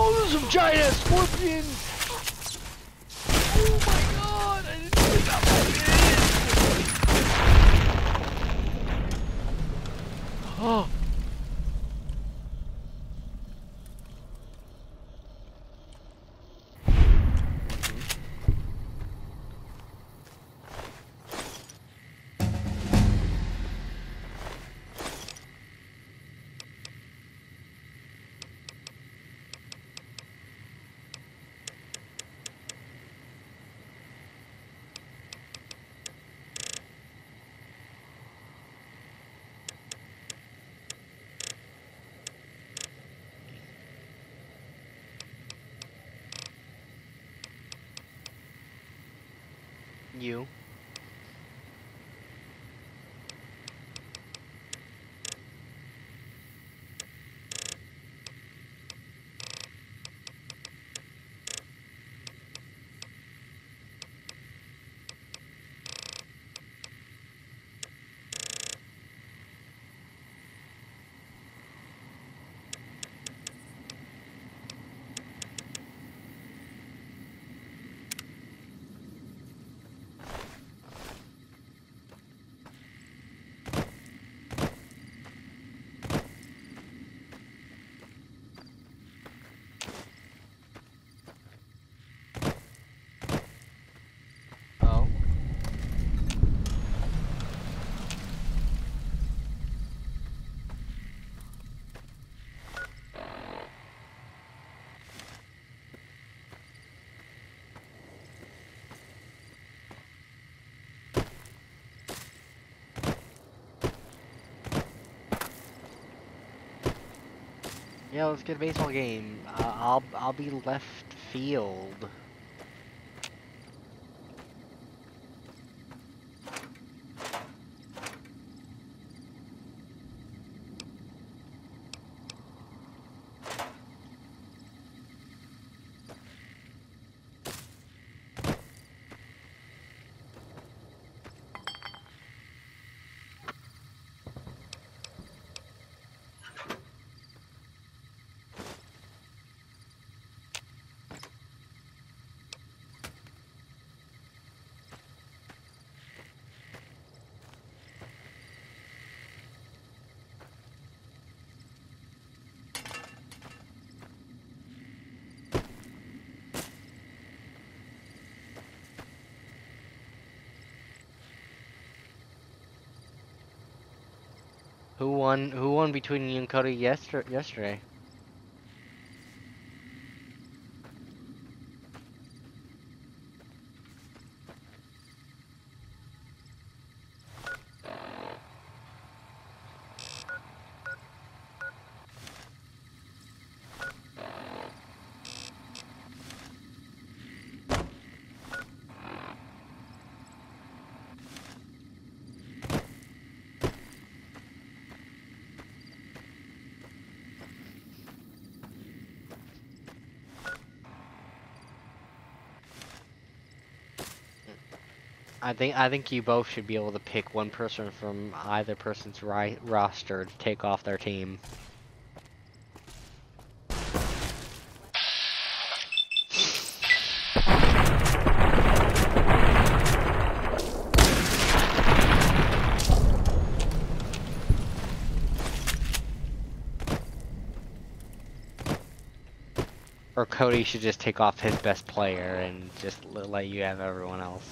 Oh, there's some giant ass scorpions! Oh my god, I didn't think I was in! Oh. You. Oh. Yeah, let's get a baseball game. I'll be left field. Who won between you and Cody yesterday? I think you both should be able to pick one person from either person's roster to take off their team. Or Cody should just take off his best player and just let you have everyone else.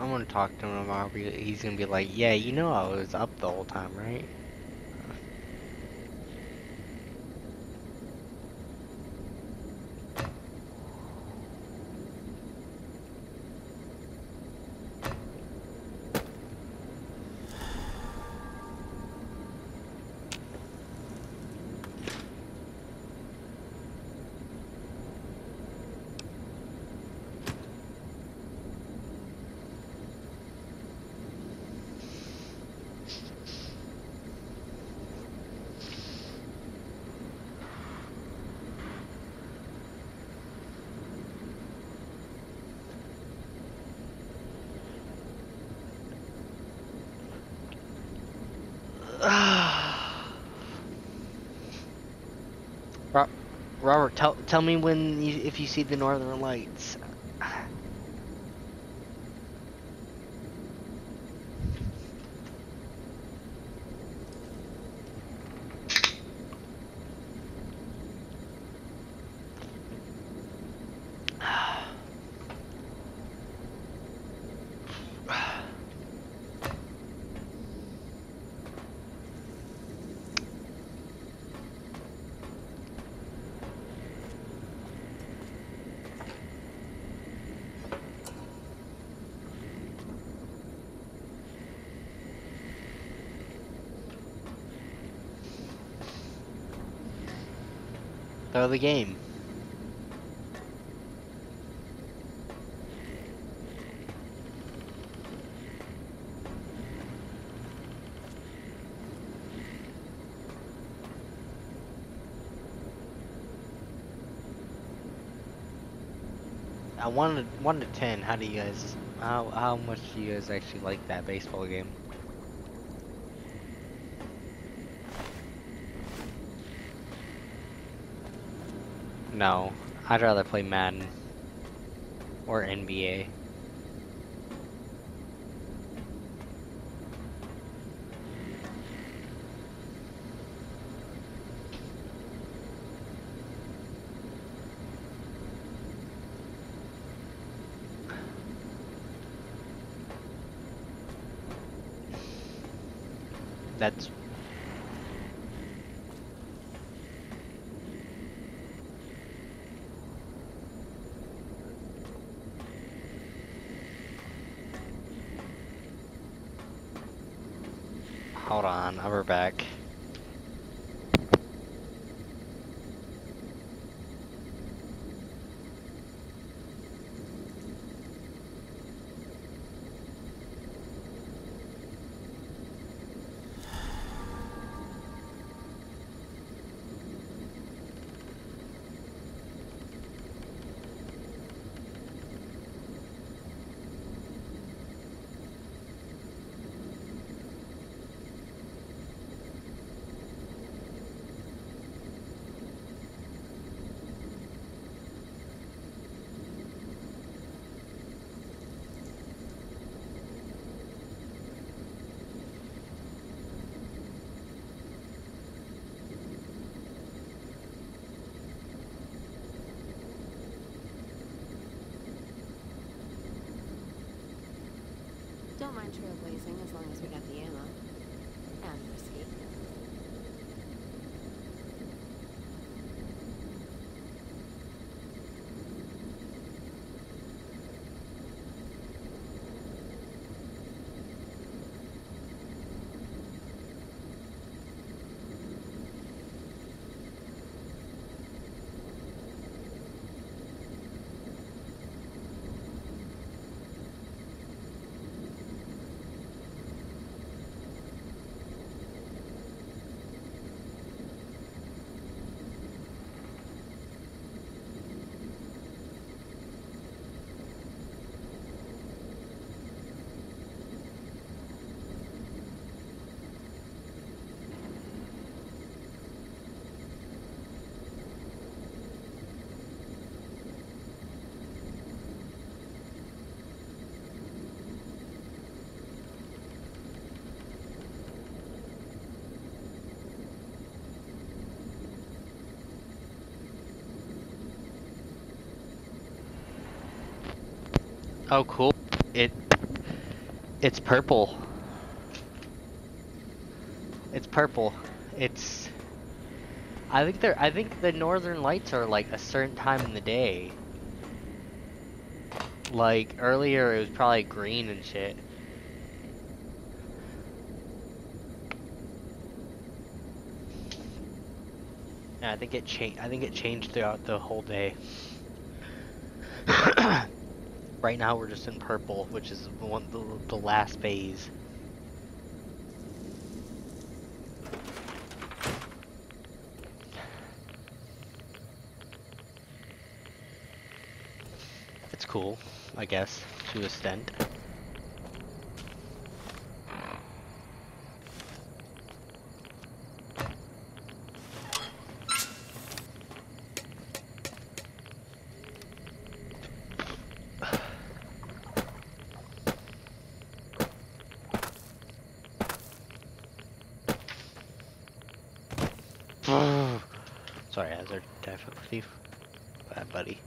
I'm gonna talk to him. He's gonna be like, yeah, you know I was up the whole time, right? Robert, tell me when if you see the Northern Lights. Throw the game. I 1 to 10. How do you guys? How much do you guys actually like that baseball game? No, I'd rather play Madden or NBA. That's hold on, I'll be back. Don't mind trailblazing as long as we got the ammo. And whiskey. Oh, cool. It It's purple. It's purple. It's. I think the northern lights are like a certain time in the day. Like earlier, it was probably green and shit. And I think it changed. I think it changed throughout the whole day. Right now, we're just in purple, which is the last phase. It's cool, I guess, to a extent. Sorry, Hazard. Definitely bad, buddy.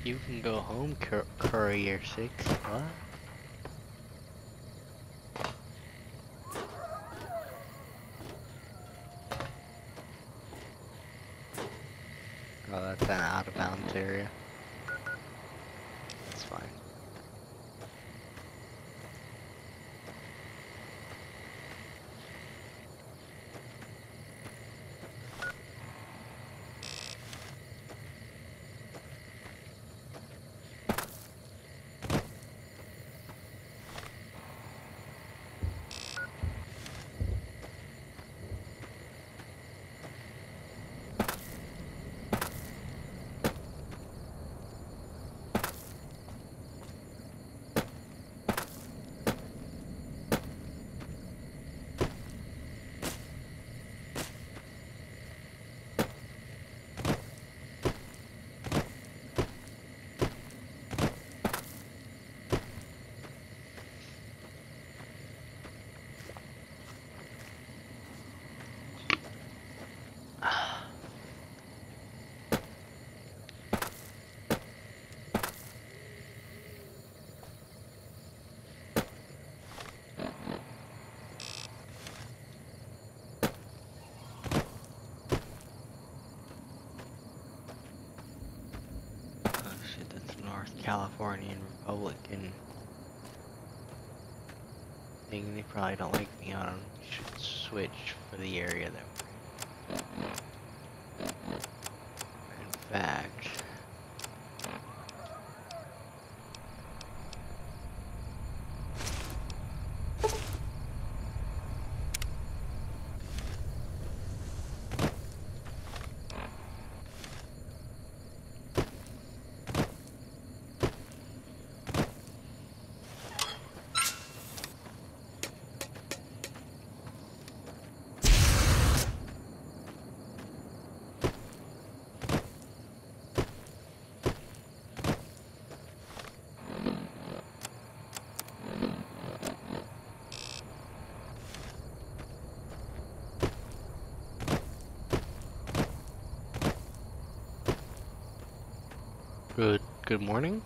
You can go home, Courier 6. What? Oh, that's an out of bounds area. That's fine. Oh shit, that's North Californian Republican thing. They probably don't like me on them. Should switch for the area that we're in. In fact, good morning.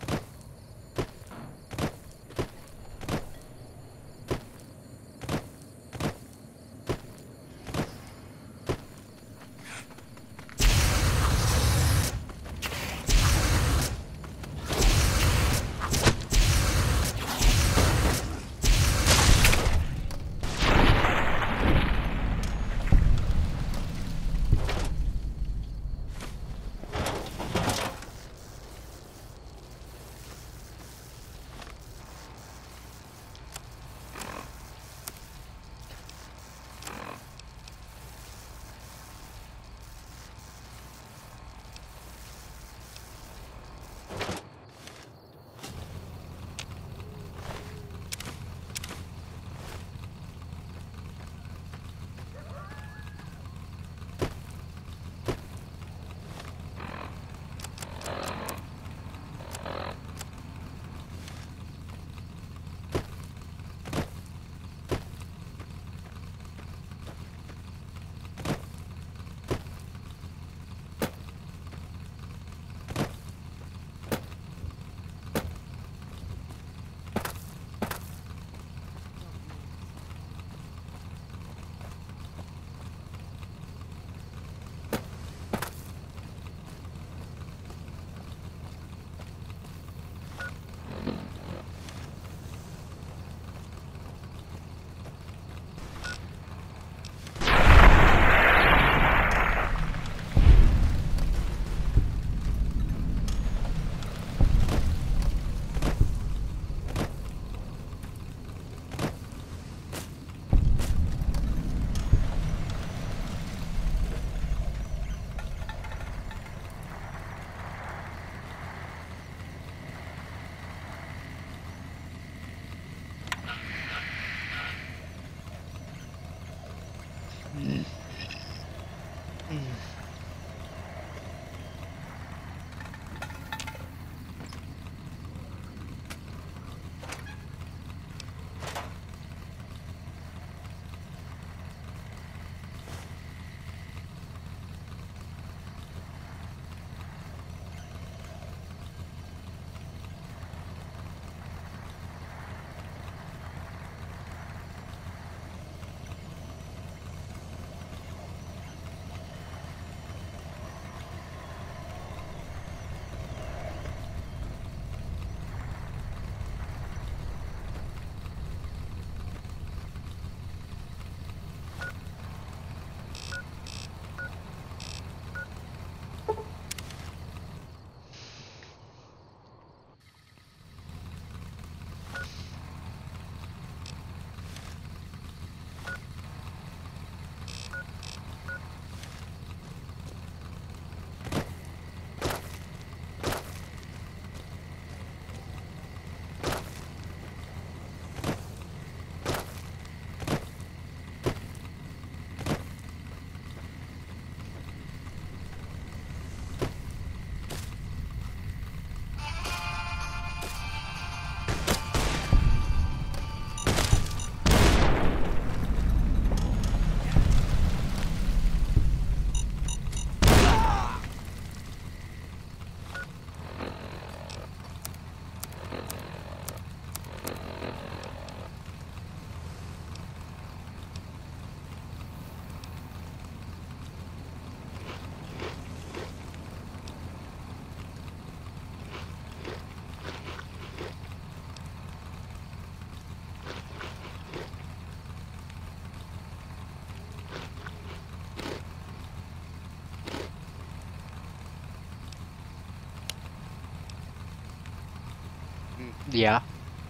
Yeah.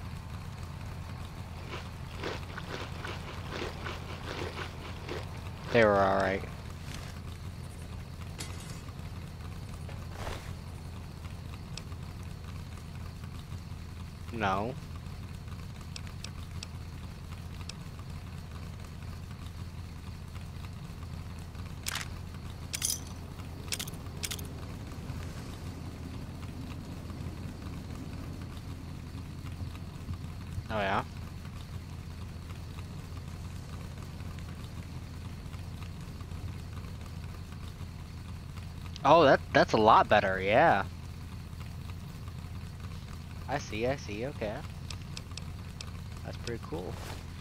They were alright. No. Oh yeah. Oh, that's a lot better, yeah. I see, okay. That's pretty cool.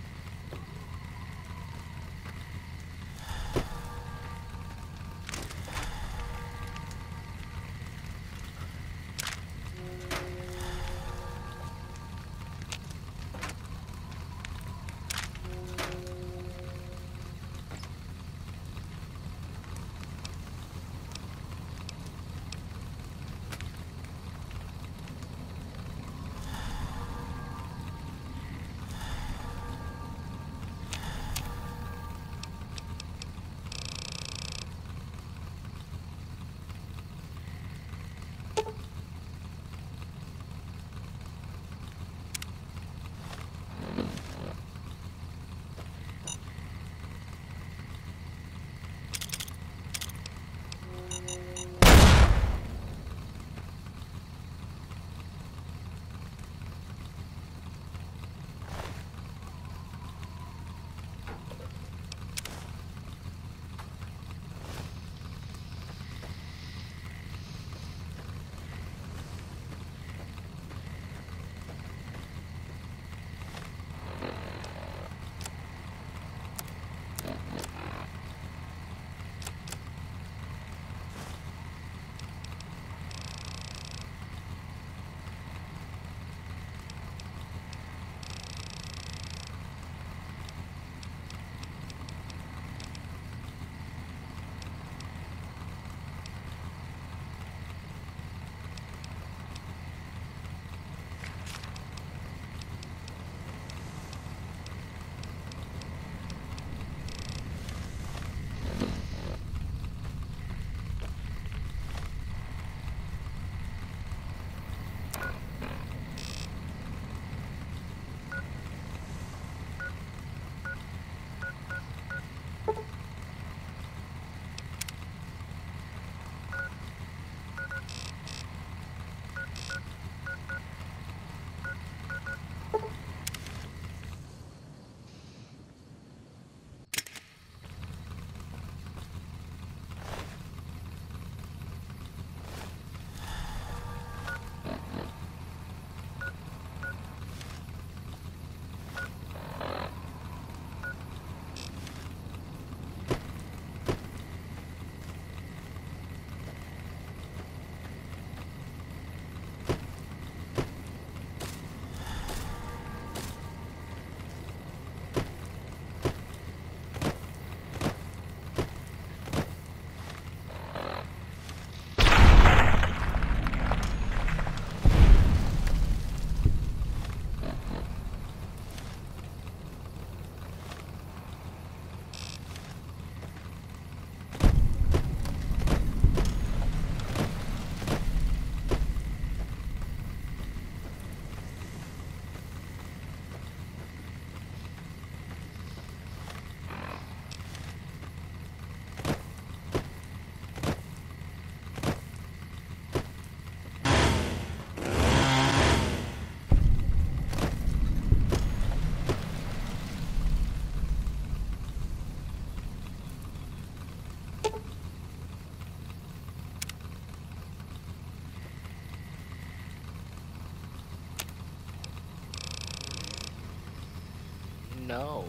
No.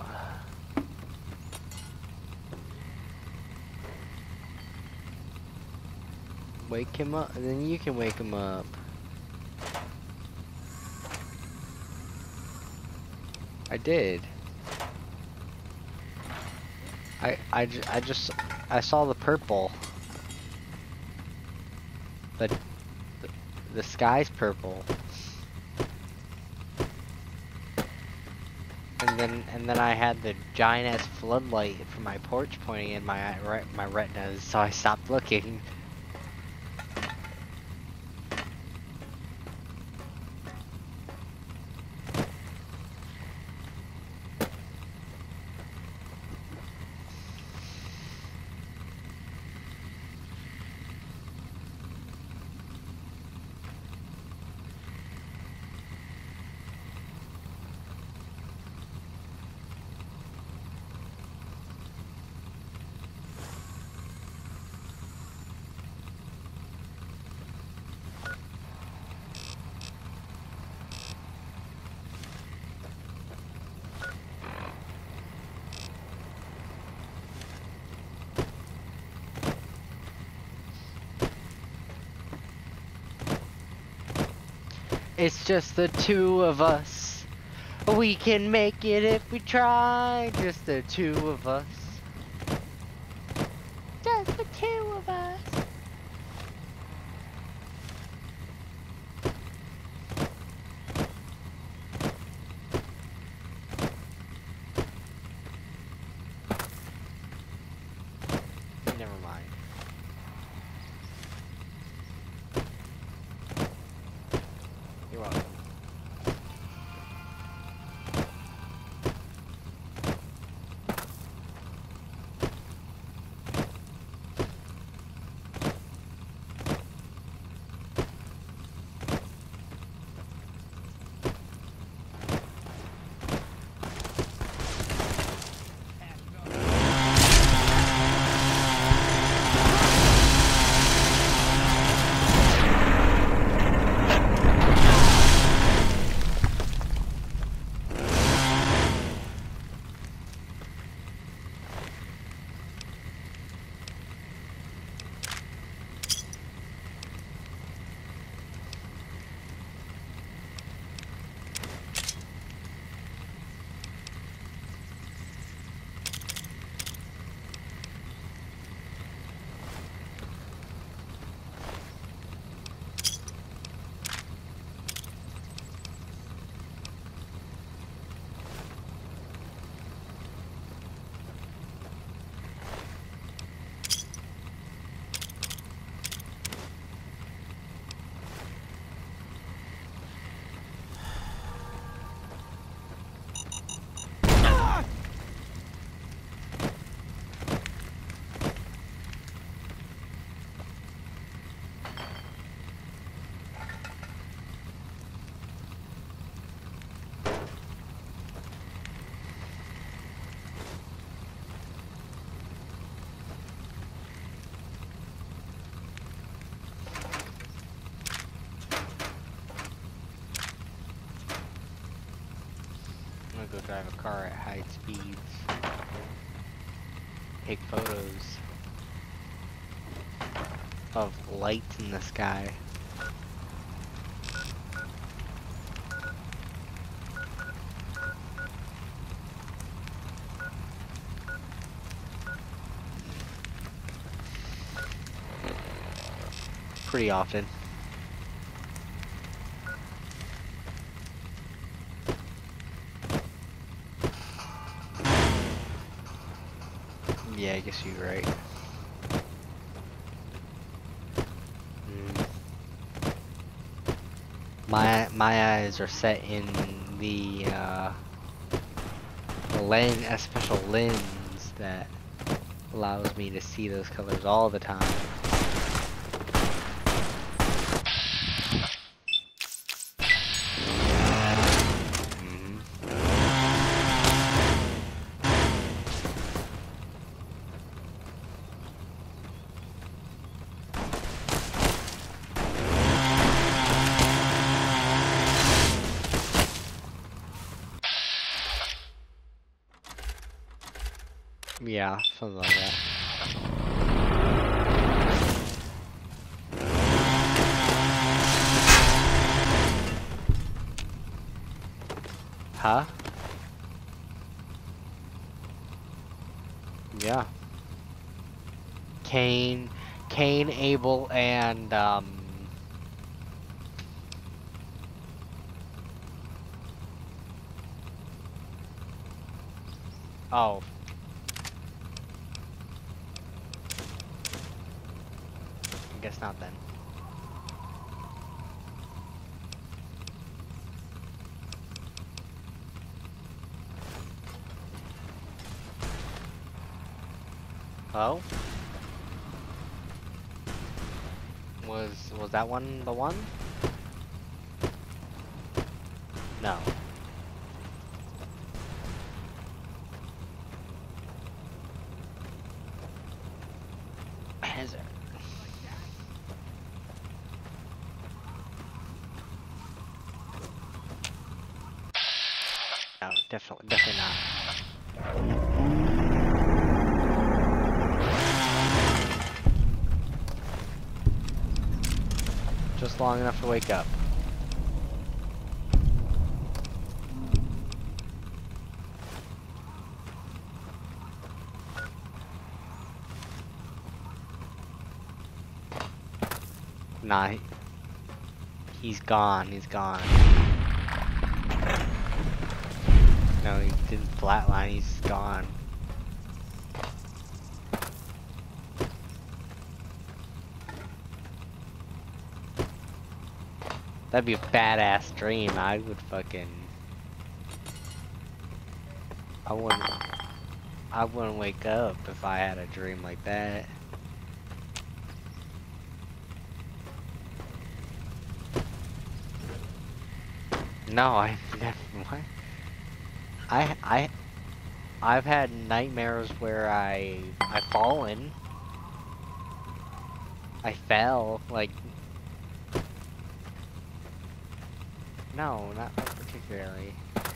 Wake him up, and then you can wake him up. I did. I saw the purple. The sky's purple. and then I had the giant ass floodlight from my porch pointing in my retinas, so I stopped looking. It's just the two of us. We can make it if we try. Just the two of us. Just the two of us. Never mind. You're welcome. I'm gonna go drive a car at high speeds. Take photos of lights in the sky. Pretty often. Yeah, I guess you're right. My eyes are set in the lens, a special lens that allows me to see those colors all the time. Yeah, something like that. Huh? Yeah. Cain, Abel, and Oh. I guess not then. Oh? Was that one the one? No. Is it? No, definitely not. Just long enough to wake up. Nah, he's gone. He's gone. No, he didn't flatline. He's gone. That'd be a badass dream. I would fucking. I wouldn't wake up if I had a dream like that. No, I've never. What? I've had nightmares where I've fallen. I fell, like. No, not particularly.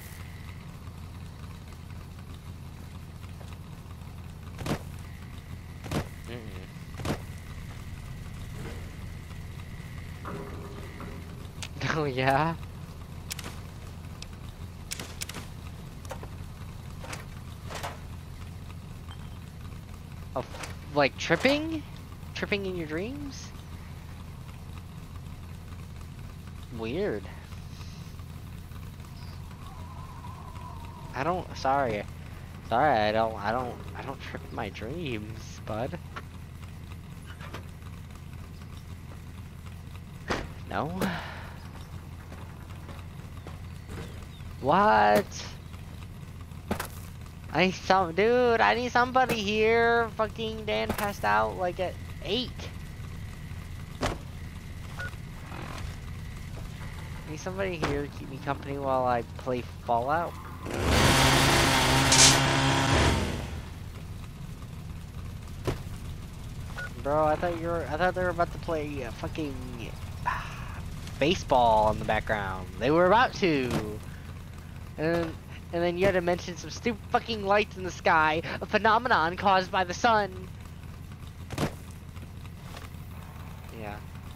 Oh yeah? Oh, like tripping? Tripping in your dreams? Weird. Sorry, I don't trip in my dreams, bud. No? What? Dude, I need somebody here. Fucking Dan passed out like at 8. Need somebody here to keep me company while I play Fallout. Bro, I thought they were about to play fucking baseball in the background. They were about to. And then you had to mention some stupid fucking lights in the sky, a phenomenon caused by the sun. Yeah.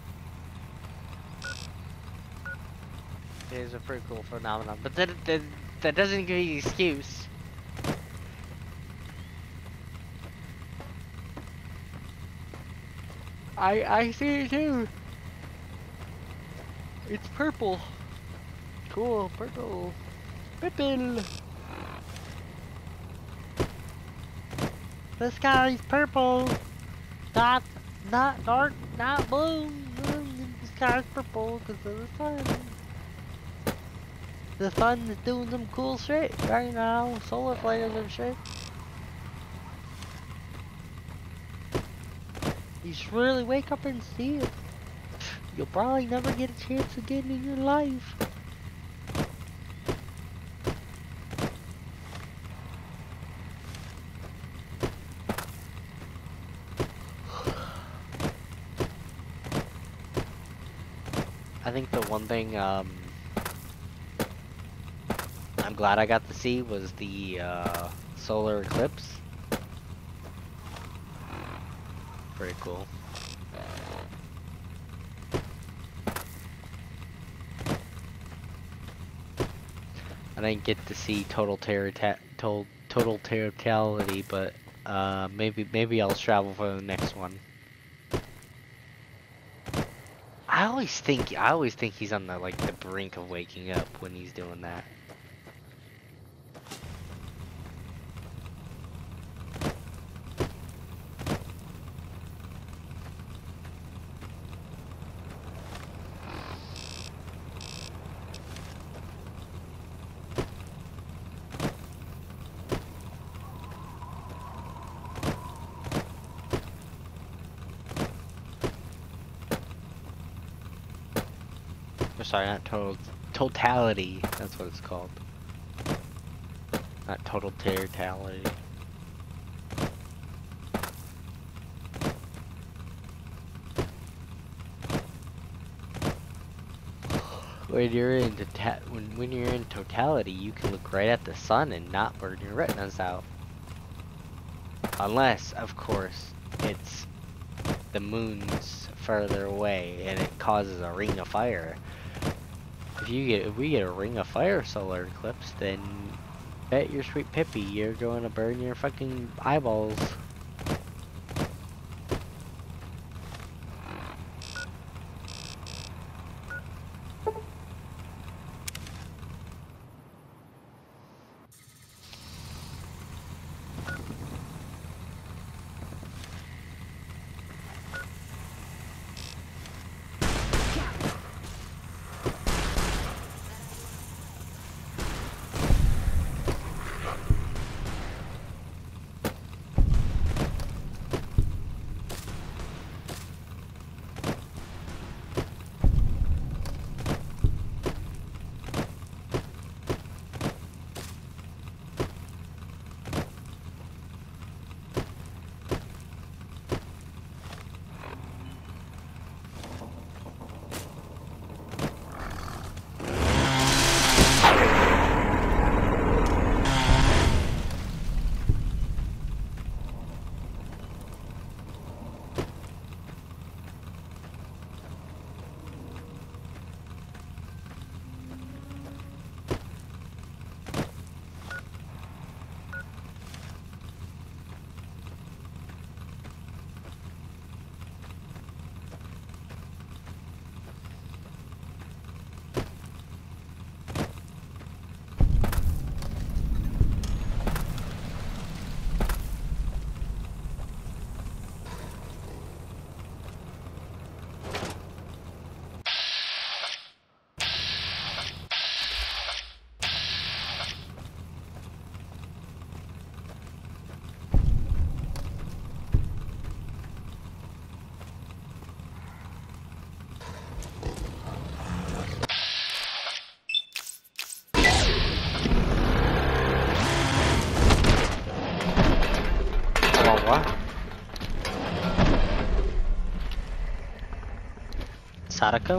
It is a pretty cool phenomenon, but that doesn't give you the excuse. I see it too. It's purple. Cool, purple. Purple. The sky's purple. Not dark, not blue. The sky's purple because of the sun. The sun is doing some cool shit right now. Solar flares and shit. You should really wake up and see it. You'll probably never get a chance again in your life. I think the one thing I'm glad I got to see was the solar eclipse. Pretty cool. I didn't get to see total territoriality, but maybe I'll travel for the next one. I always think he's on the brink of waking up when he's doing that. sorry, not totality. That's what it's called. Not total territality. When you're in when you're in totality, you can look right at the sun and not burn your retinas out. Unless, of course, it's the moon's further away and it causes a ring of fire. If we get a ring of fire solar eclipse, then bet your sweet Pippi you're going to burn your fucking eyeballs. What? Sadako?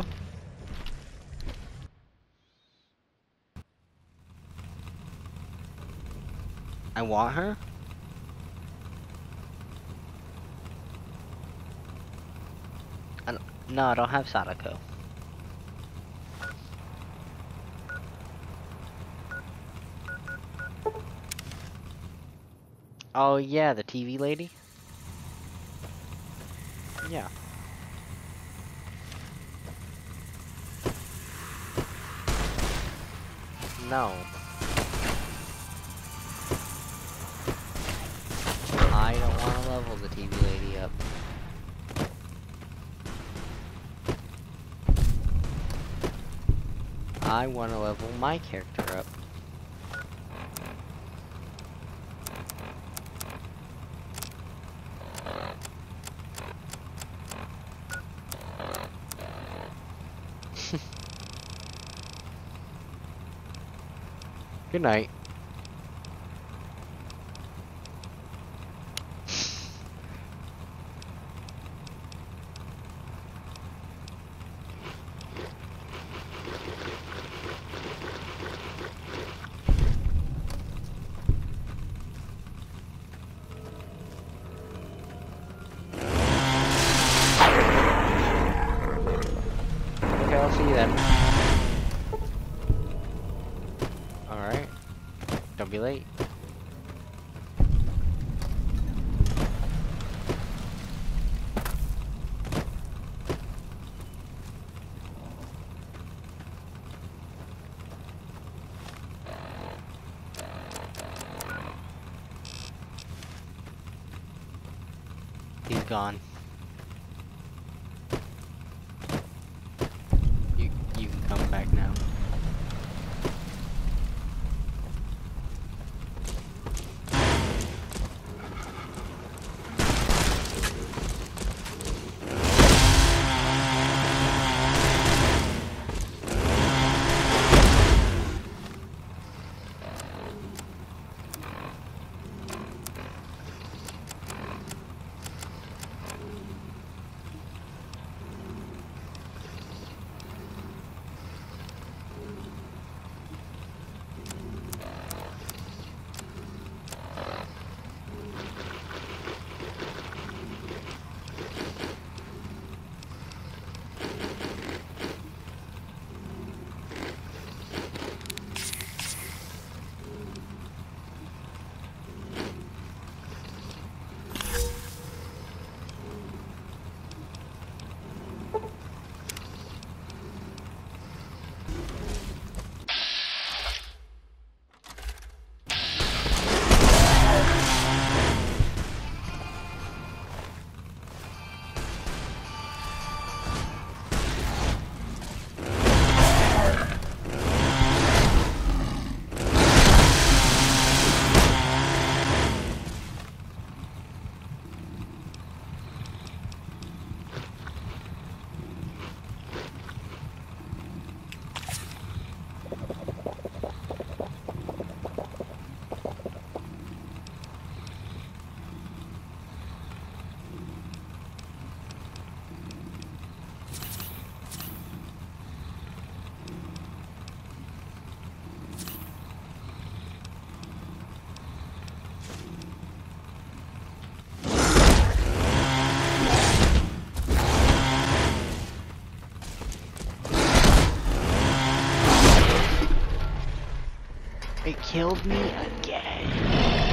I want her? No, I don't have Sadako. Oh yeah, the TV lady? Yeah. No. I don't want to level the TV lady up. I want to level my character up. Good night. Okay, I'll see you then. Alright. Don't be late. He's gone. You can come back now. It killed me again.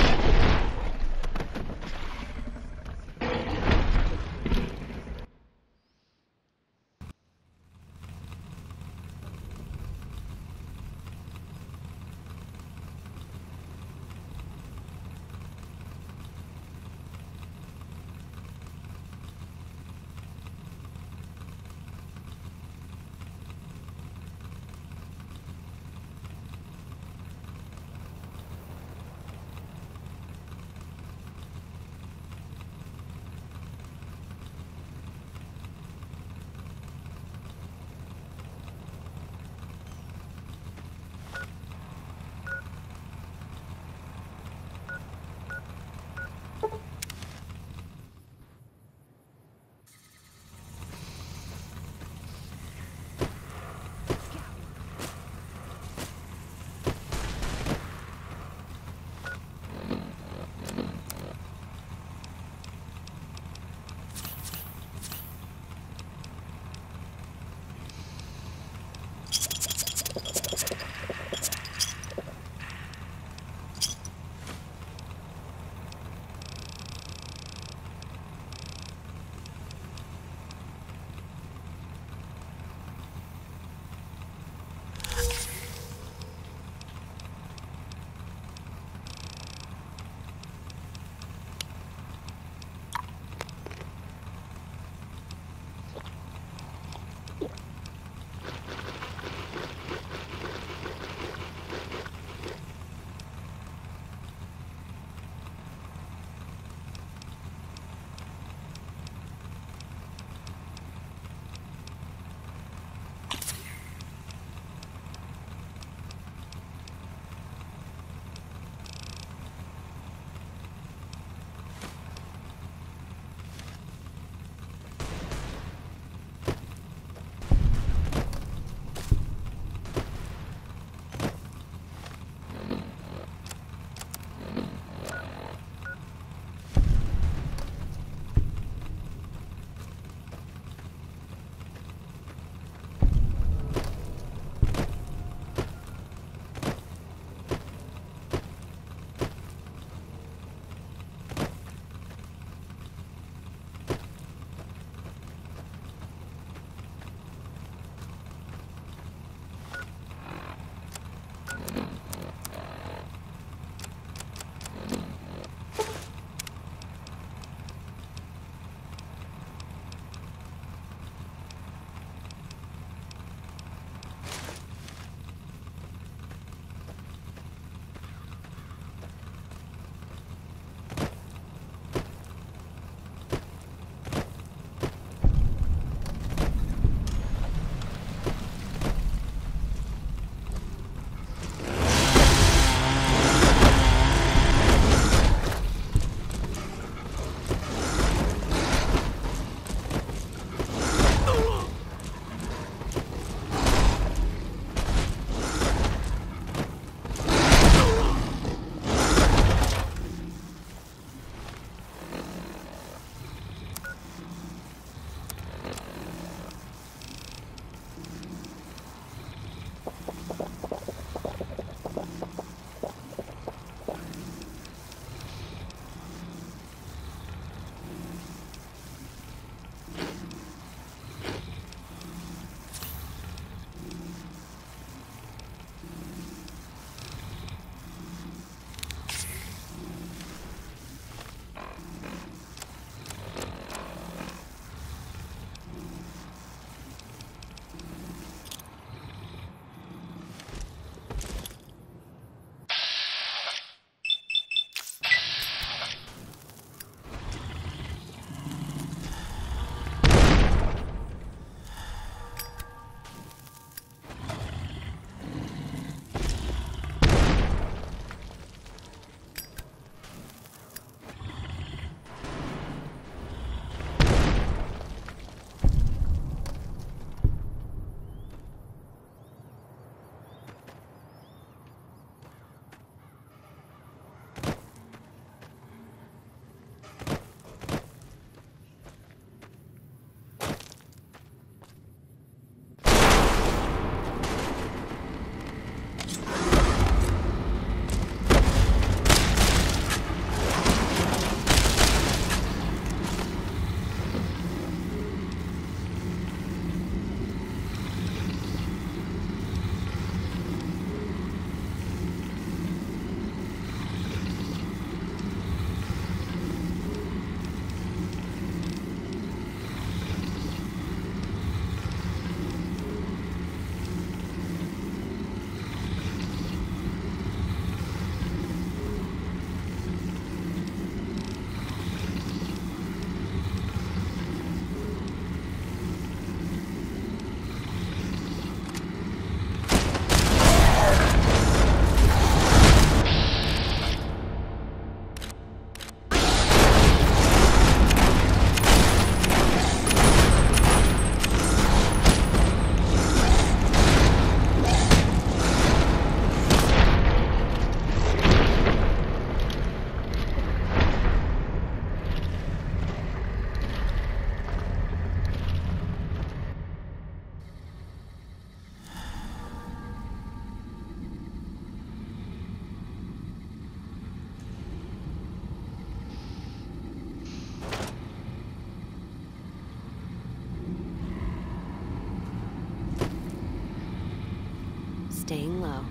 Staying low.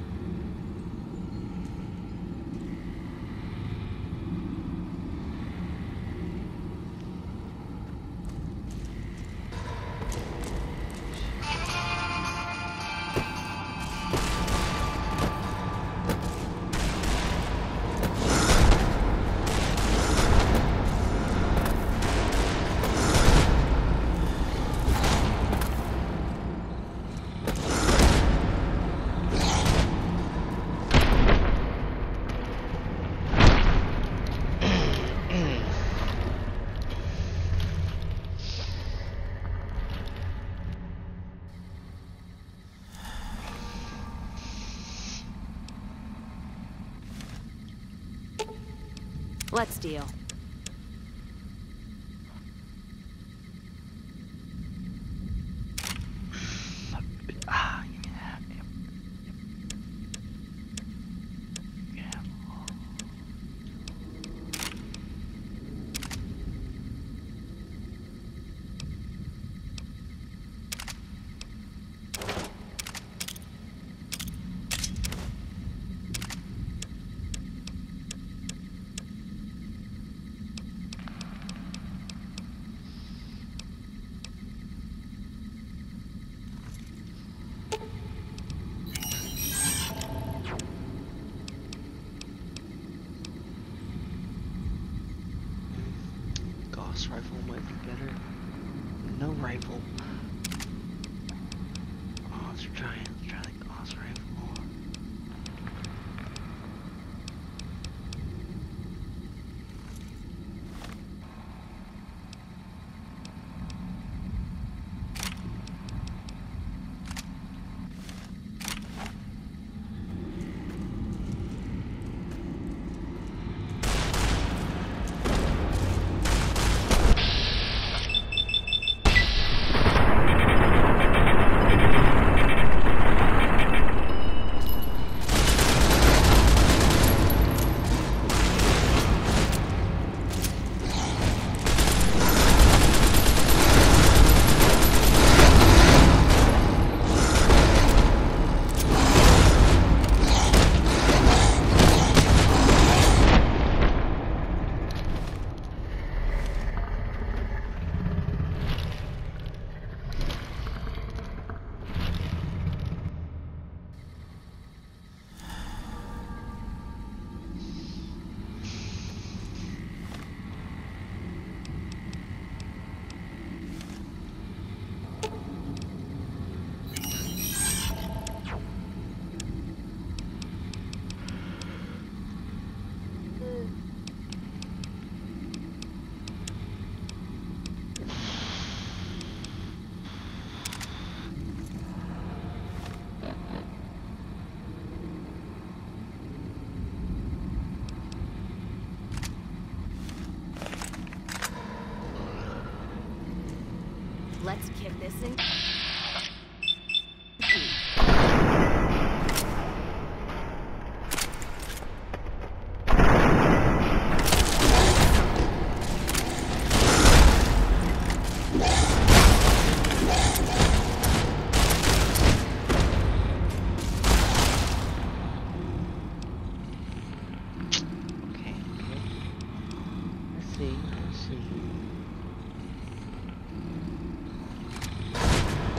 Let's deal. Ah, give me that. Yep. Yep. Yeah. Gauss rifle might be better. No rifle. Oh, let's try the Gauss rifle. Let's kick this in. Okay. Let's see.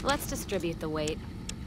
Let's distribute the weight.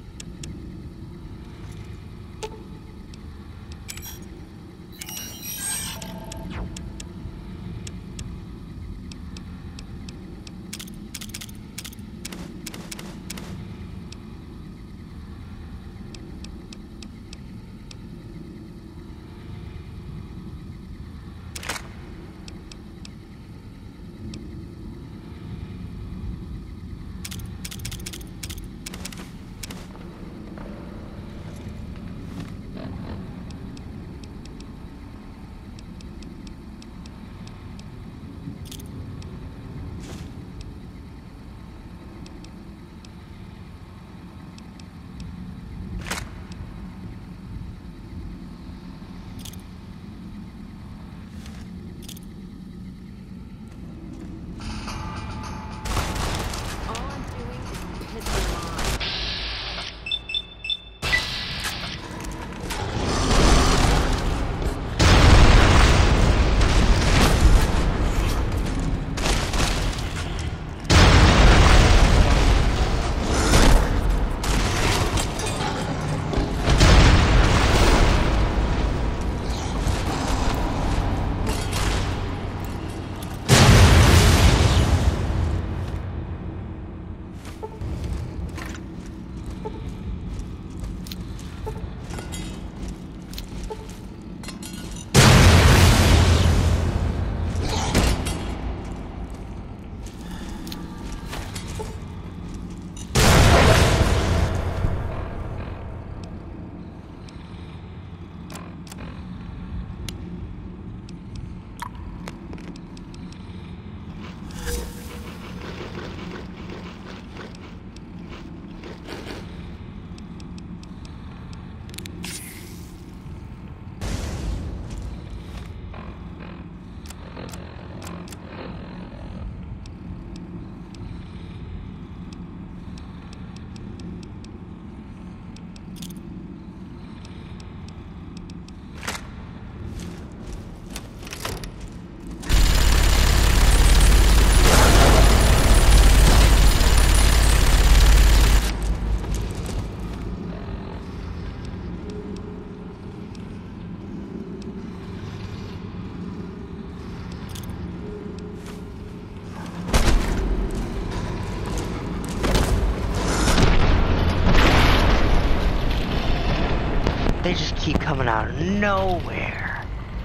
They just keep coming out of nowhere.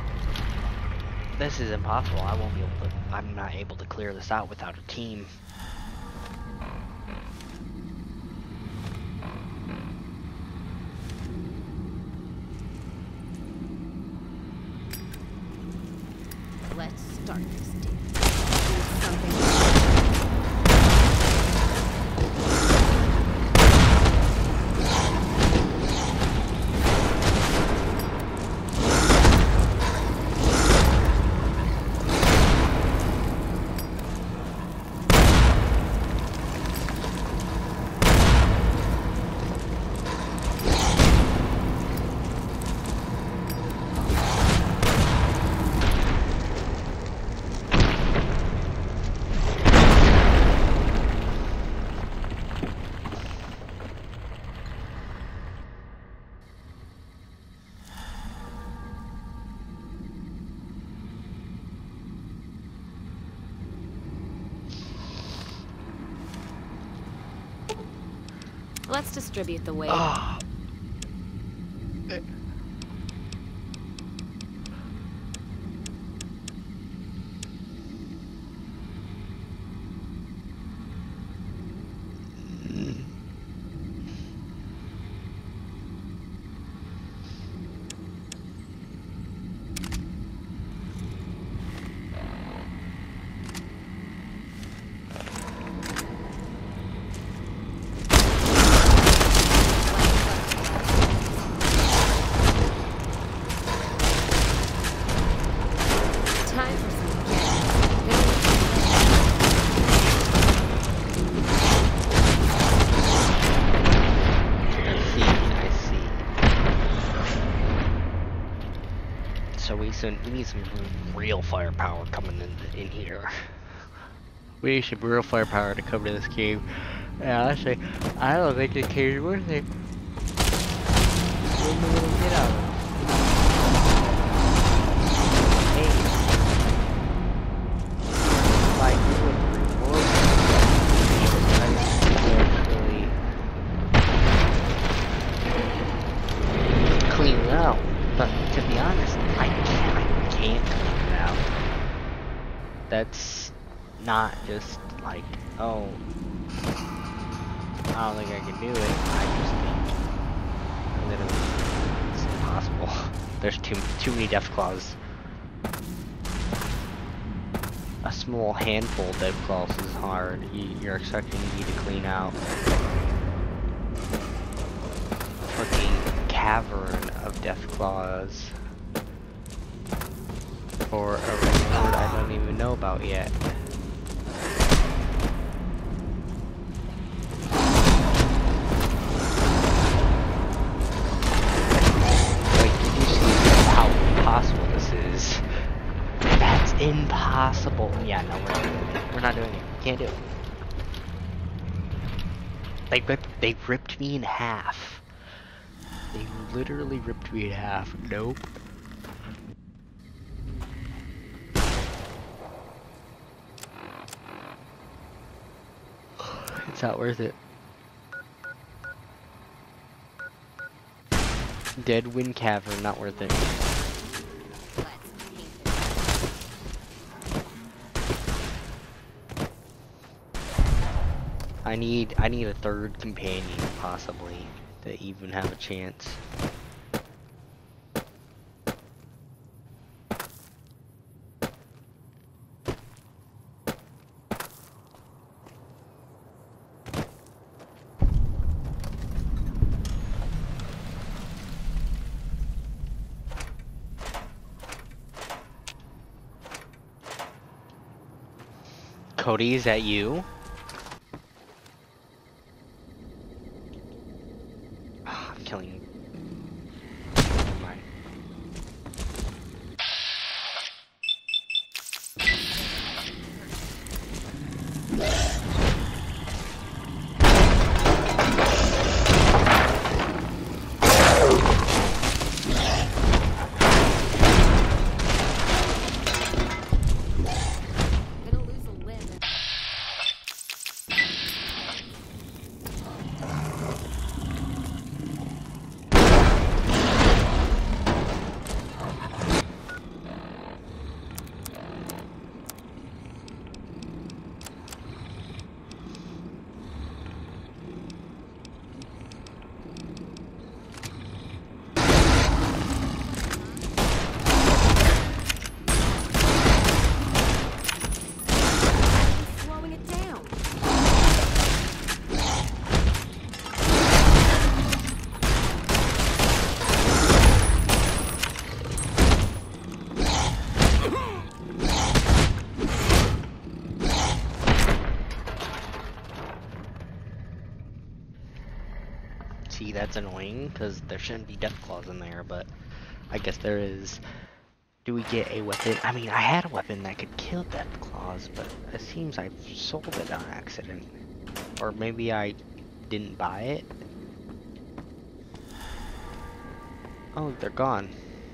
This is impossible. I won't be able to. I'm not able to clear this out without a team. Let's start this dance. Do something. Let's distribute the weight. Oh. Time for some I see. So we need some real firepower coming in here. We need some real firepower to come to this cave. Yeah, honestly, I don't think the cave is worth it. When will we get out? Hey. Like, you would reward actually clean it out. But to be honest, I can't clean it out. That's not just like, oh, I don't think I can do it. I just think literally it's impossible. There's too many Deathclaws. A small handful of Deathclaws is hard. You're expecting me to clean out a fucking cavern of Deathclaws for a reward I don't even know about yet. Impossible this is. That's impossible. Yeah, no, we're not doing it. Can't do it. They ripped me in half. They literally ripped me in half. Nope. It's not worth it. Dead Wind Cavern, not worth it. I need a third companion, possibly, to even have a chance. Cody, is that you? I'm killing you. Never mind. See, that's annoying, because there shouldn't be Deathclaws in there, but I guess there is. Do we get a weapon? I mean, I had a weapon that could kill Deathclaws, but it seems I sold it on accident. Or maybe I didn't buy it? Oh, they're gone.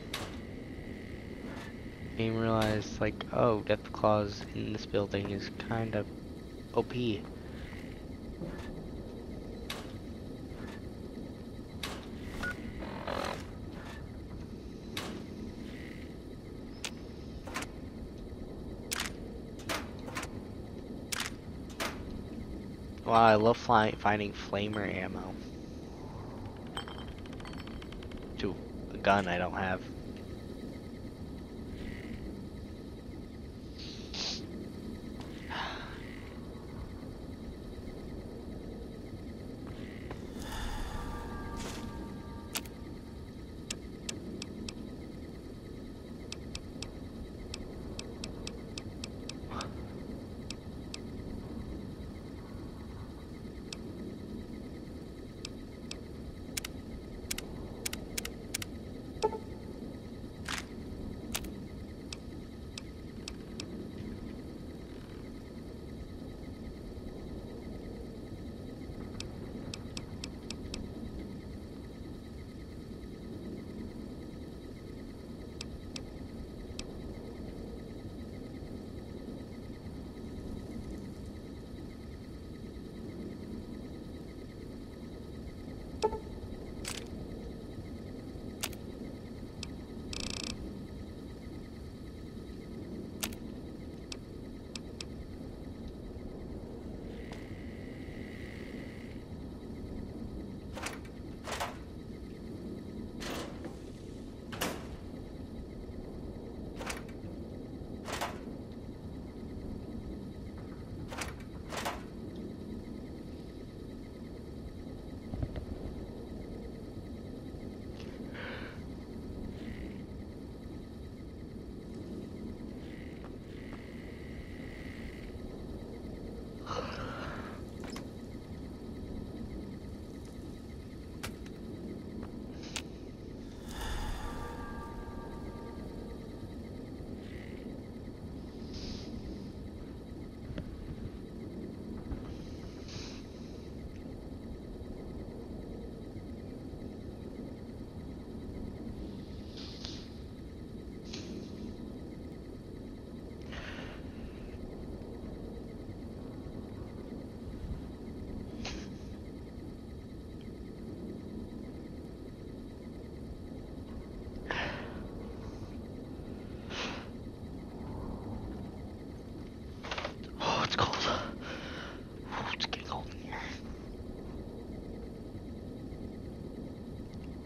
Didn't realize, like, oh, Deathclaws in this building is kind of OP. Wow, I love finding flamer ammo. To a gun I don't have.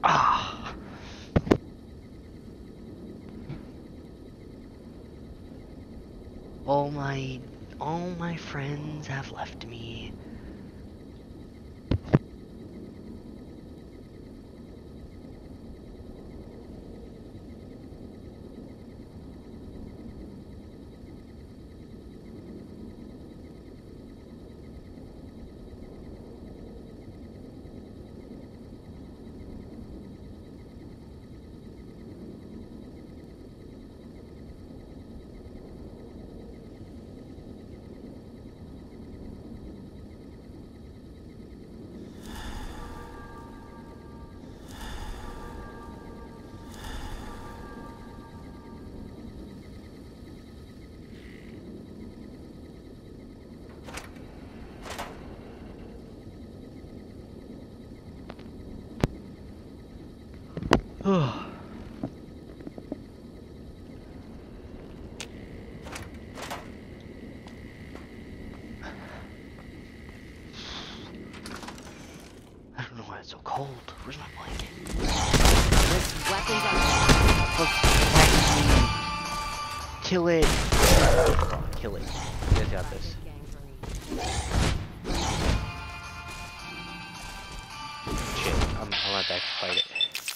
Ah! All my friends have left me. I don't know why it's so cold. Where's my blanket? With weapons on. Kill it! Kill it. You guys got this. Shit, I'm not back to fight it.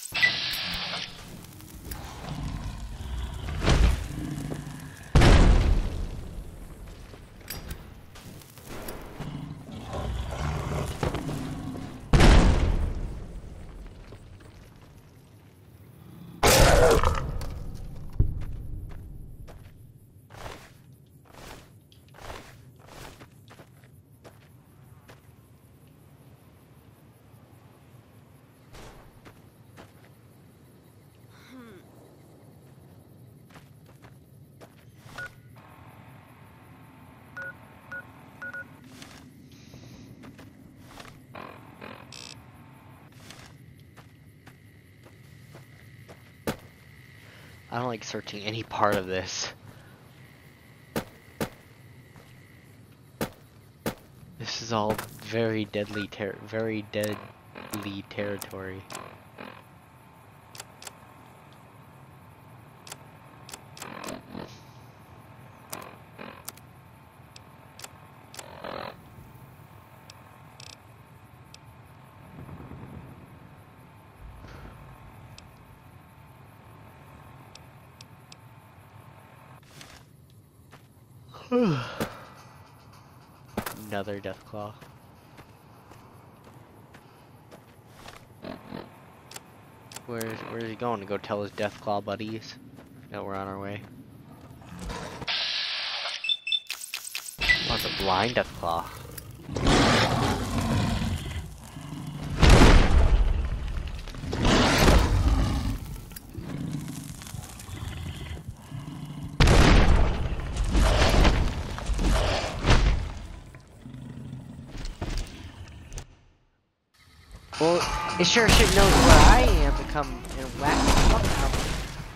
I don't like searching any part of this. This is all very deadly territory. Another Deathclaw. Where's he going? To go tell his Deathclaw buddies that we're on our way? Oh, it's a blind Deathclaw. Well, it sure shit knows where I am to come and whack the fuck out of me.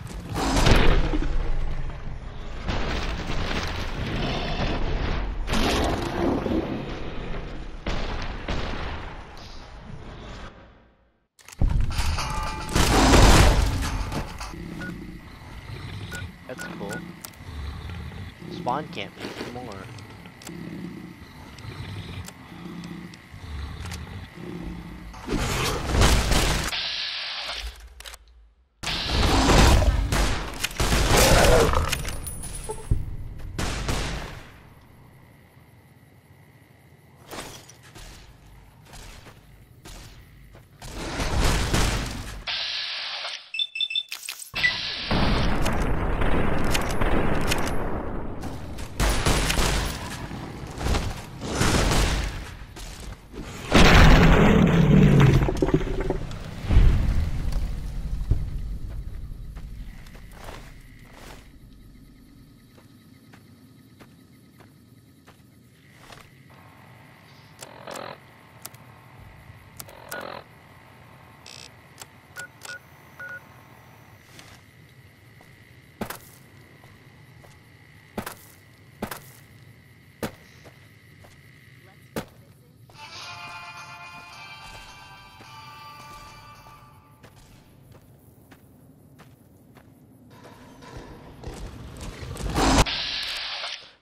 That's cool. Spawn can't make anymore.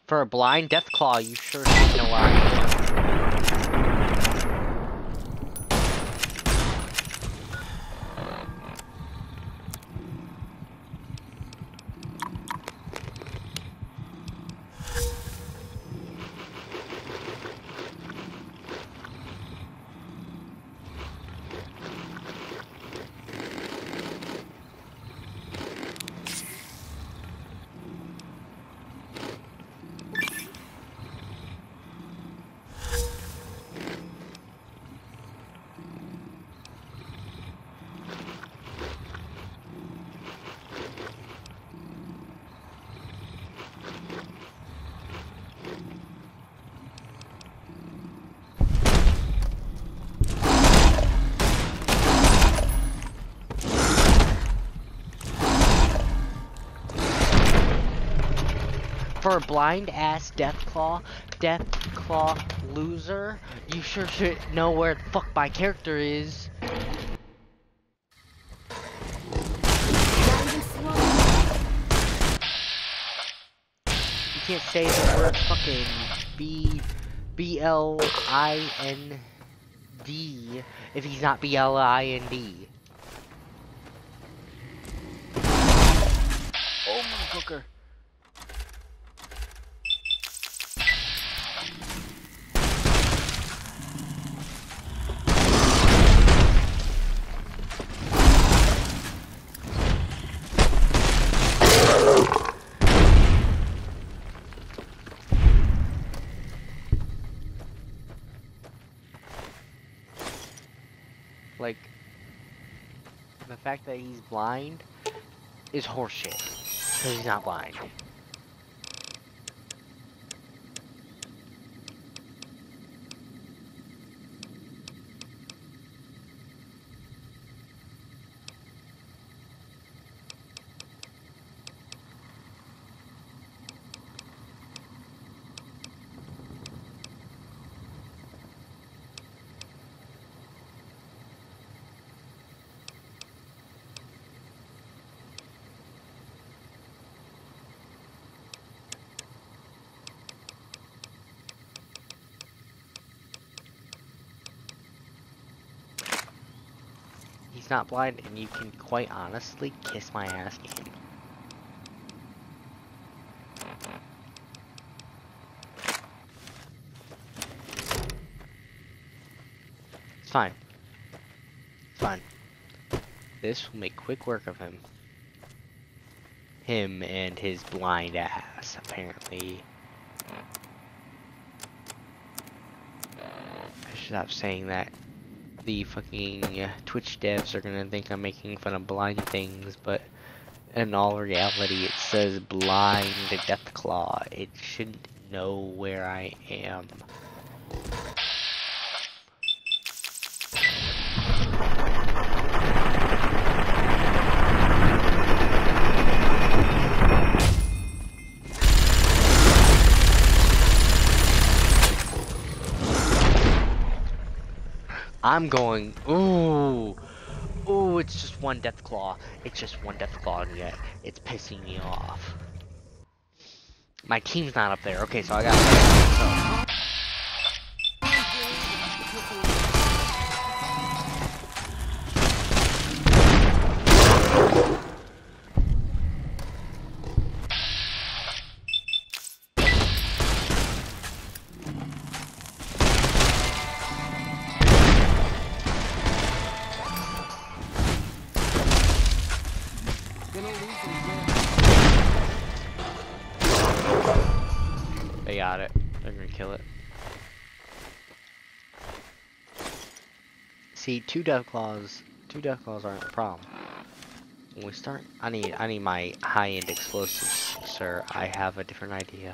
For a blind Deathclaw, you sure should know where I am. For a blind ass Deathclaw loser, you sure should know where the fuck my character is. You can't say the word fucking B-L-I-N-D if he's not B-L-I-N-D. Oh, motherfucker. Like, the fact that he's blind is horseshit. Because he's not blind. He's not blind, and you can quite honestly kiss my ass game. It's fine. It's fine. This will make quick work of him. Him and his blind ass, apparently. I should stop saying that. The fucking Twitch devs are gonna think I'm making fun of blind things, but in all reality it says blind Deathclaw. It shouldn't know where I am. I'm going, ooh, it's just one Deathclaw. It's just one Deathclaw, and yet it's pissing me off. My team's not up there. Okay, so I got They got it. They're gonna kill it. See, two Deathclaws aren't a problem. When we start, I need my high-end explosives, sir. I have a different idea.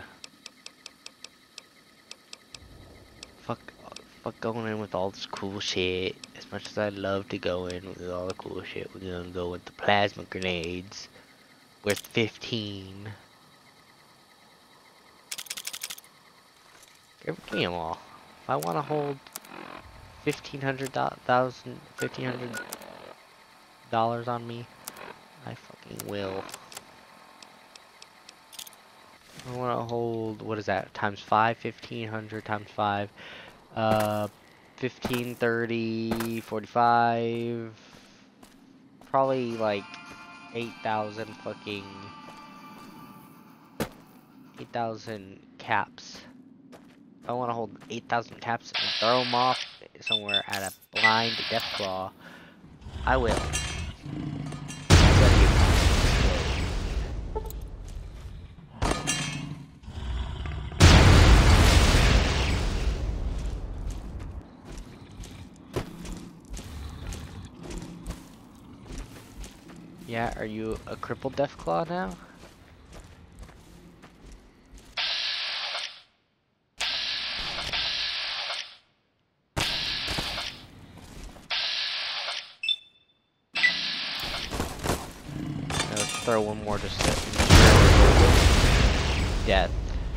Fuck going in with all this cool shit. As much as I'd love to go in with all the cool shit, we're gonna go with the plasma grenades. Worth 15. Give me them all. If I want to hold $1,500 on me, I fucking will. I want to hold, what is that, times 5, 1500 times 5, 15, 30, 45, probably like 8,000 fucking, 8,000 caps. If I want to hold 8,000 caps and throw them off somewhere at a blind Deathclaw, I will. Yeah, are you a crippled Deathclaw now? Let's throw one more just to ensure death.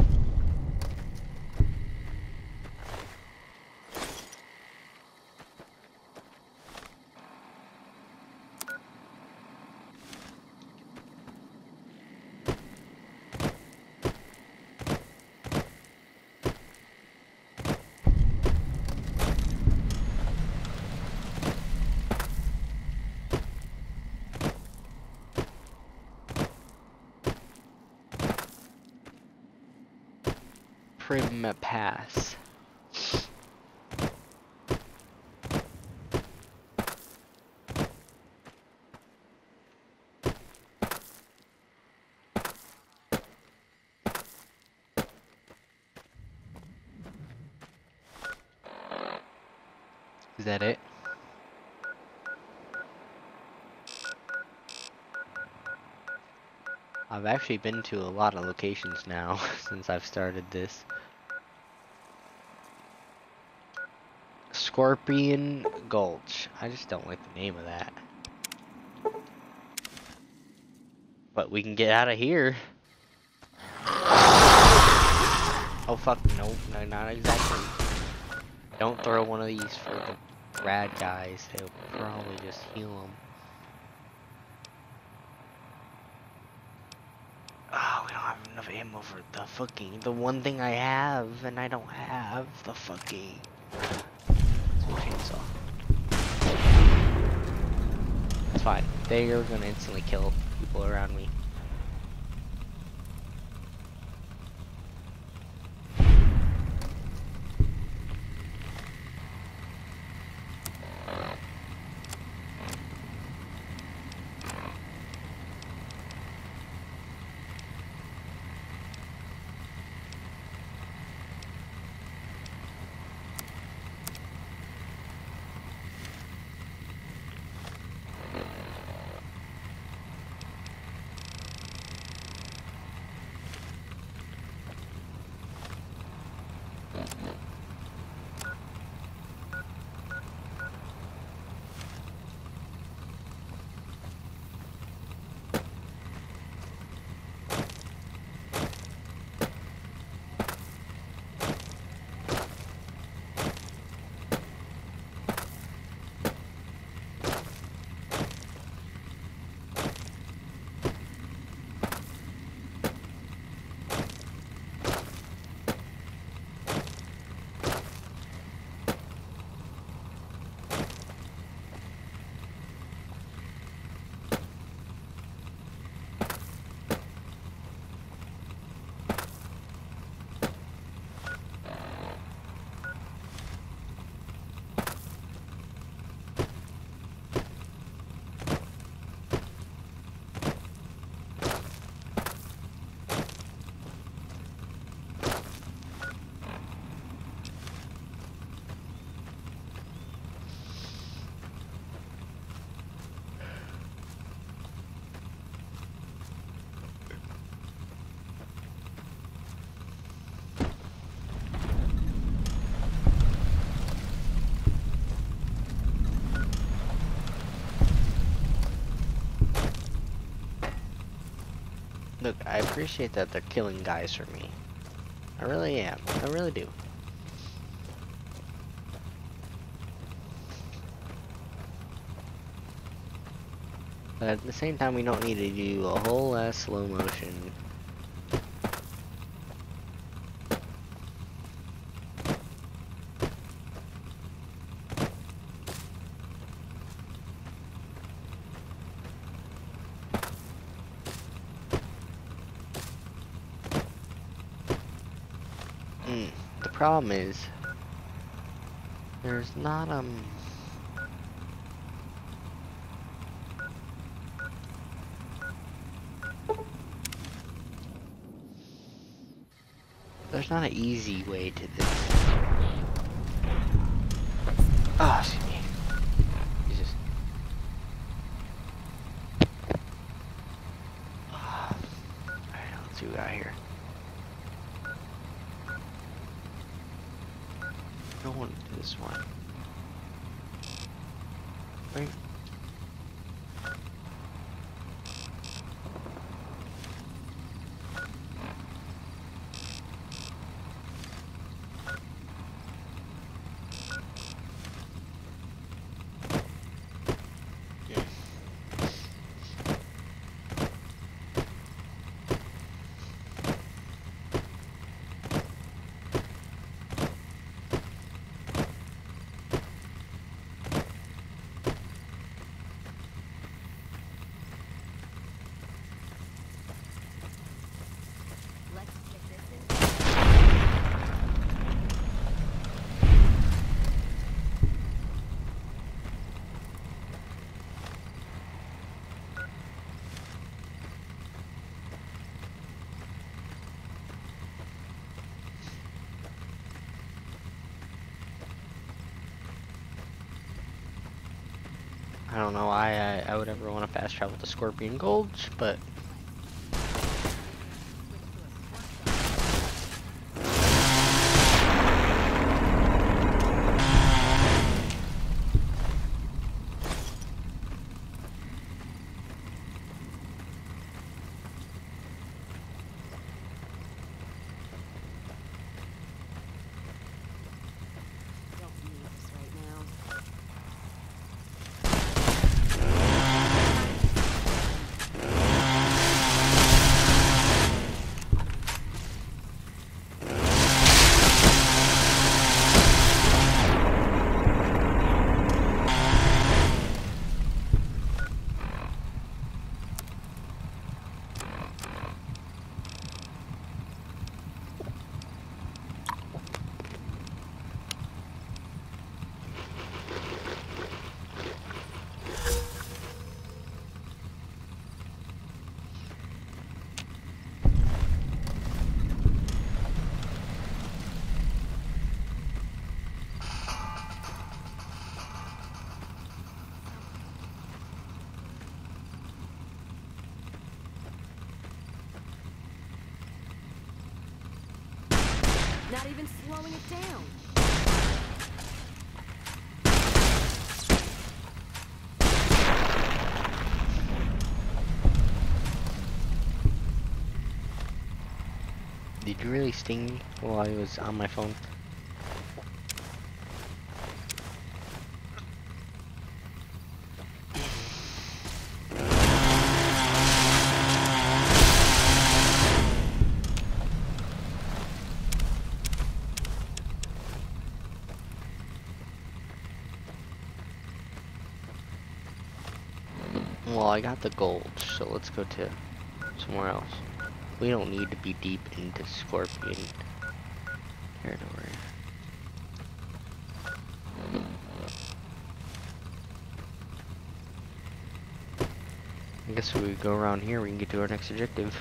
Prim pass. Is that it? I've actually been to a lot of locations now since I've started this. Scorpion Gulch. I just don't like the name of that. But we can get out of here. Oh fuck, no, not exactly. Don't throw one of these for the rad guys. They'll probably just heal them. Oh, we don't have enough ammo for the one thing I have, and I don't have the fucking chainsaw. It's fine. They are gonna instantly kill people around me. Look, I appreciate that they're killing guys for me. I really am. I really do. But at the same time, we don't need to do a whole ass slow motion. The problem is, there's not, there's not an easy way to this. Oh, excuse me. Jesus. Alright, let's see what we got here. I don't want to do this one. Right? Let's get this in. I don't know why I would ever want to fast travel to Scorpion Gulch, but Don't need this right now. Not even slowing it down. did you really sting me while I was on my phone? Well, I got the gold, so let's go to somewhere else. We don't need to be deep into Scorpion territory. I guess if we go around here, we can get to our next objective.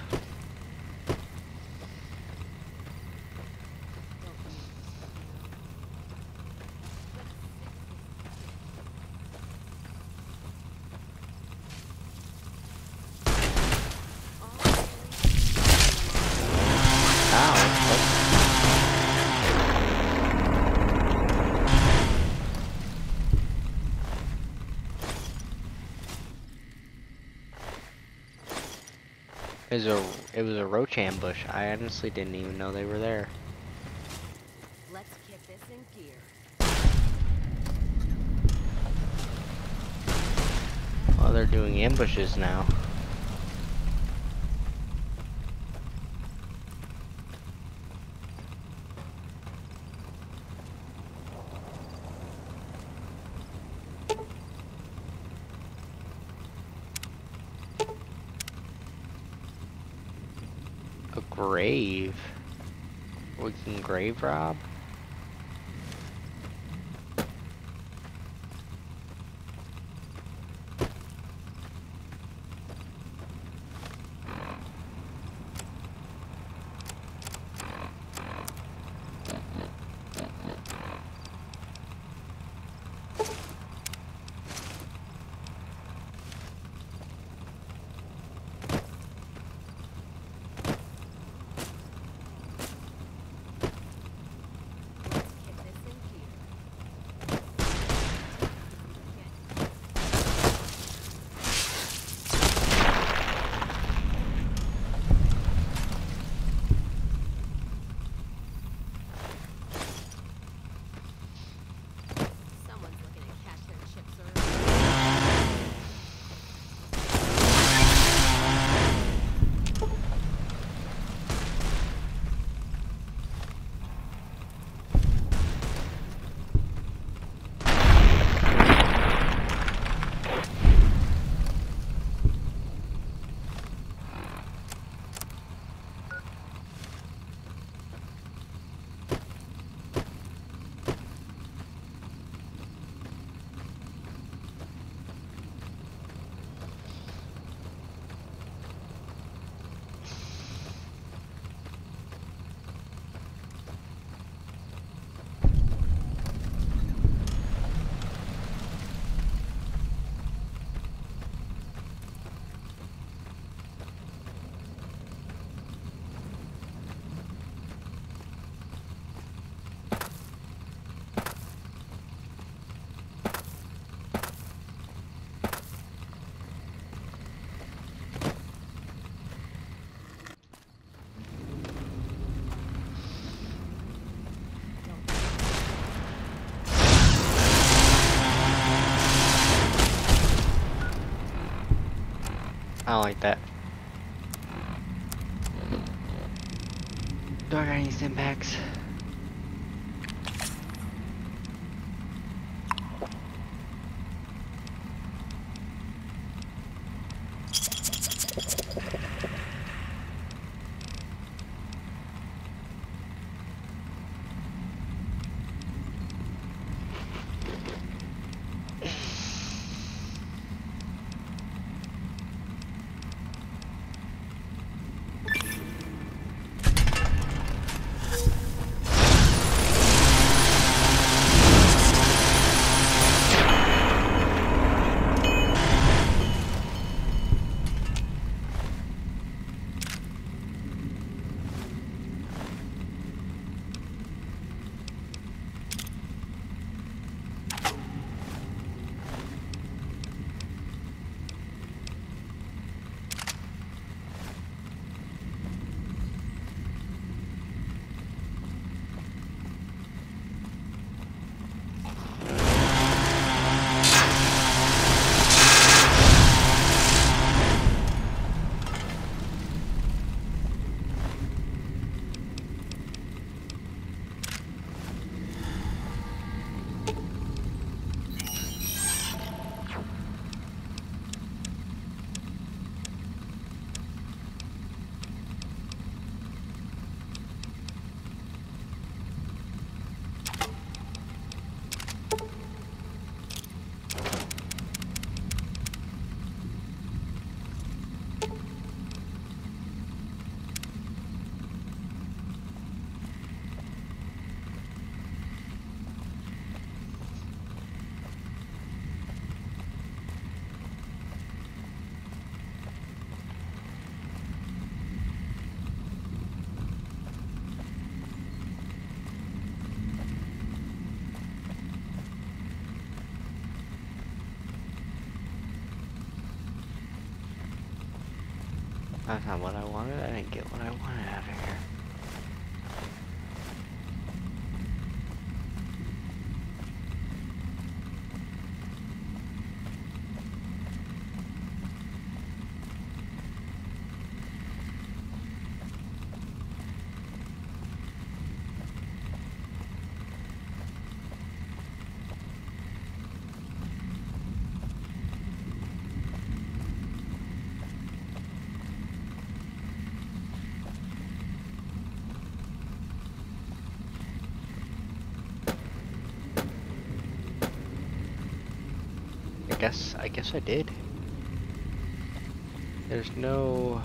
It was a roach ambush. I honestly didn't even know they were there. Let's get this in gear. Well, they're doing ambushes now. A grave. We can grave rob. Get this in here. Someone's looking to cash their chips early. I don't like that. Do I got any Stimpaks? That's not what I wanted. I didn't get what I wanted out of here. I guess I did. There's no...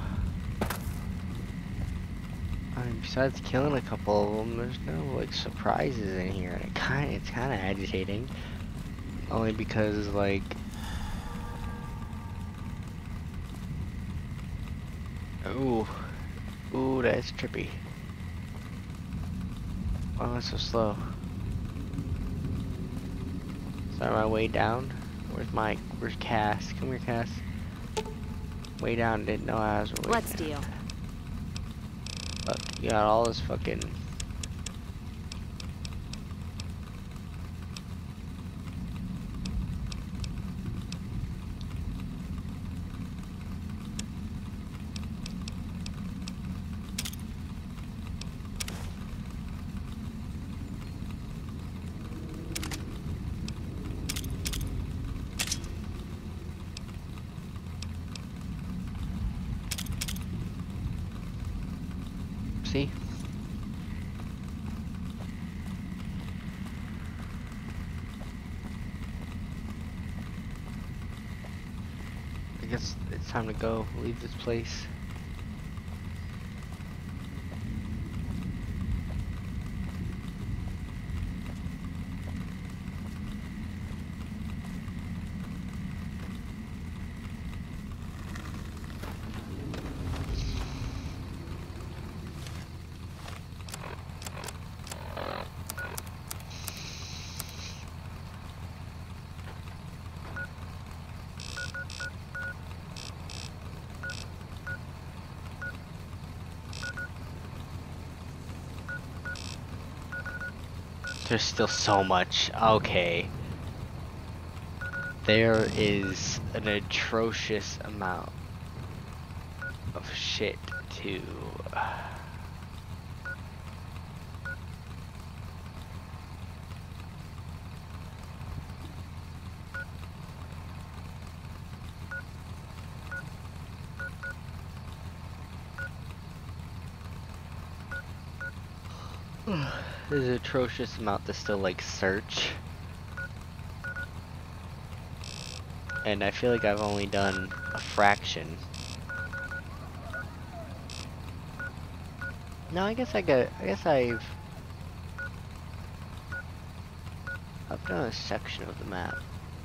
I mean, besides killing a couple of them, there's no, like, surprises in here. And it's kinda agitating. Only because, like... Ooh. Ooh, that's trippy. Why am I so slow? Is that my way down? Where's Cass? Come here, Cass. Way down, didn't know I was way Let's down. deal. Look, you got all this fucking... See? I guess it's time to go. Leave this place. There's still so much. Okay. There is an atrocious amount of shit to... There's an atrocious amount to still, like, search. And I feel like I've only done a fraction. No, I guess I've done a section of the map.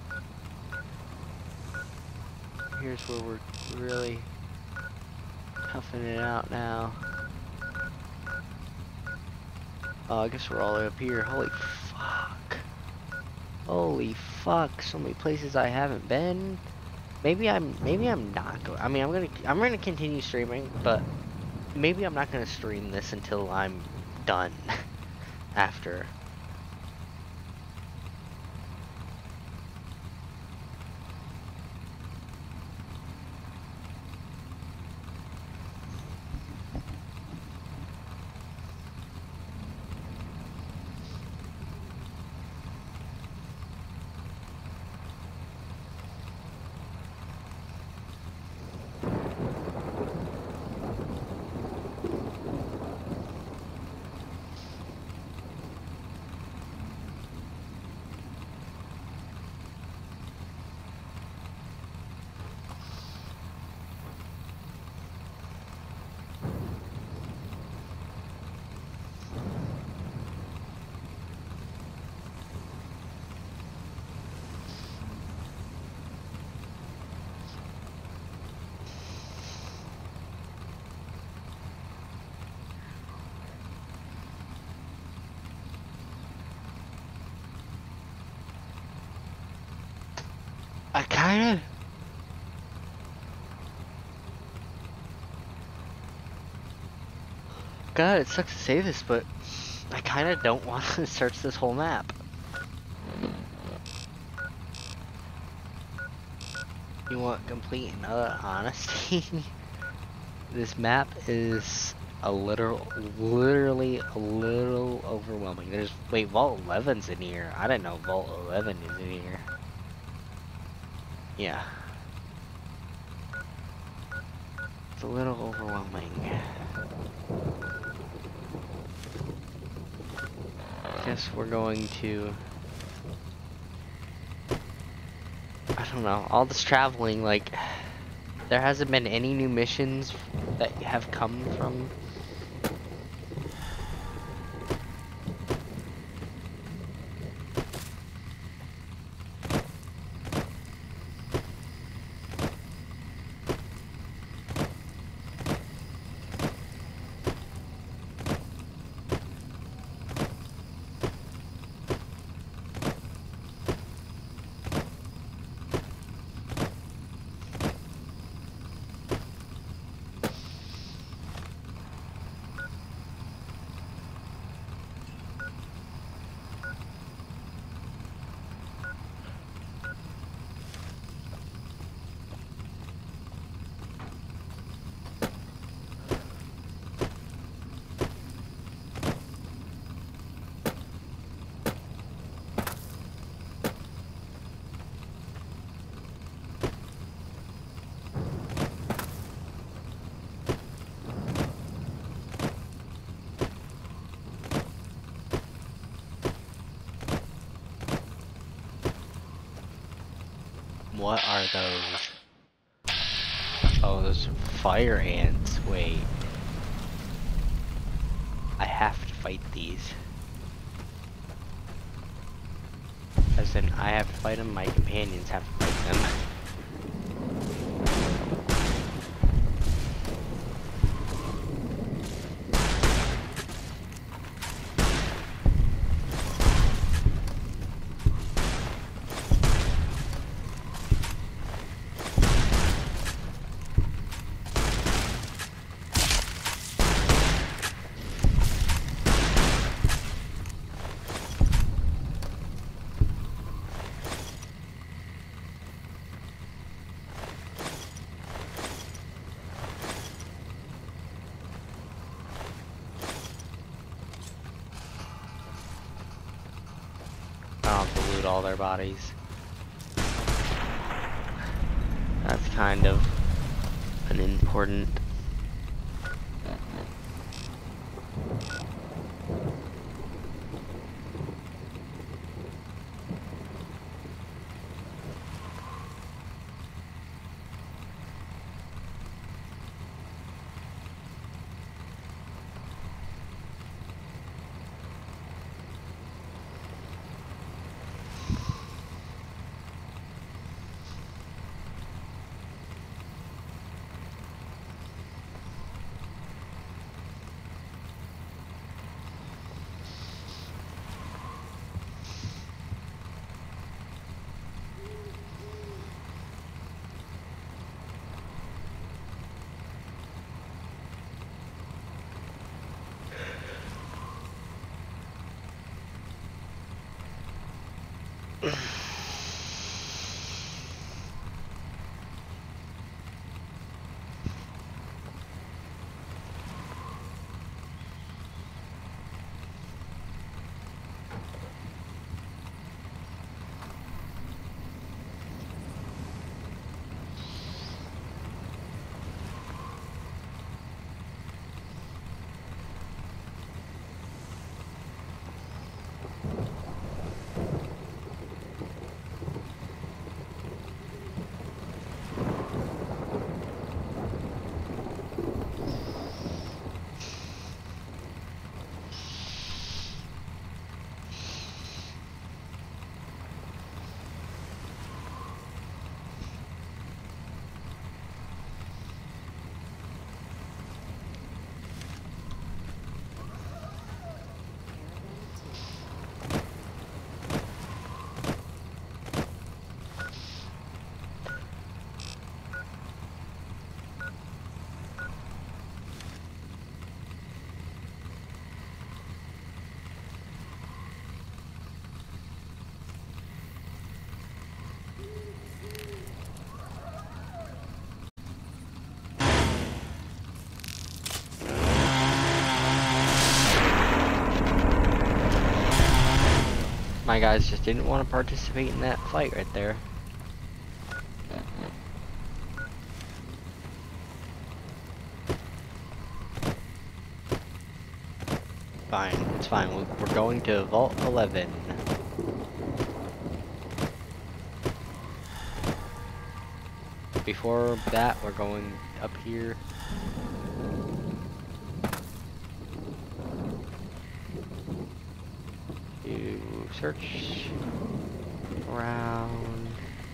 Here's where we're really toughing it out now. Oh, I guess we're all the way up here. Holy fuck. Holy fuck, so many places I haven't been. Maybe I'm not going. I mean, I'm gonna continue streaming, but maybe I'm not gonna stream this until I'm done after. I kinda... God, it sucks to say this, but I kinda don't want to search this whole map. You want complete and utter honesty? This map is literally a little overwhelming. Wait, Vault 11's in here. I didn't know Vault 11 is in here. Yeah. It's a little overwhelming. Guess we're going to... I don't know, all this traveling, like, there hasn't been any new missions that have come from. What are those? Oh, those fire ants. Wait. I have to fight these. As in, I have to fight them, my companions have to fight them. I don't have to loot all their bodies. That's kind of unimportant. My guys just didn't want to participate in that fight right there. Fine, it's fine. We're going to Vault 11. before that, we're going up here. To search around.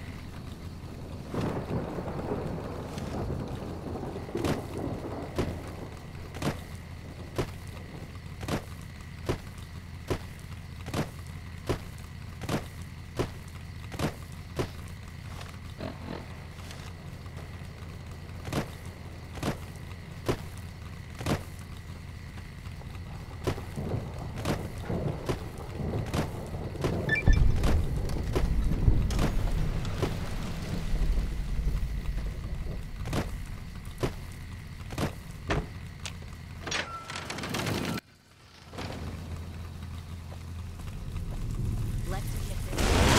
Let's get this.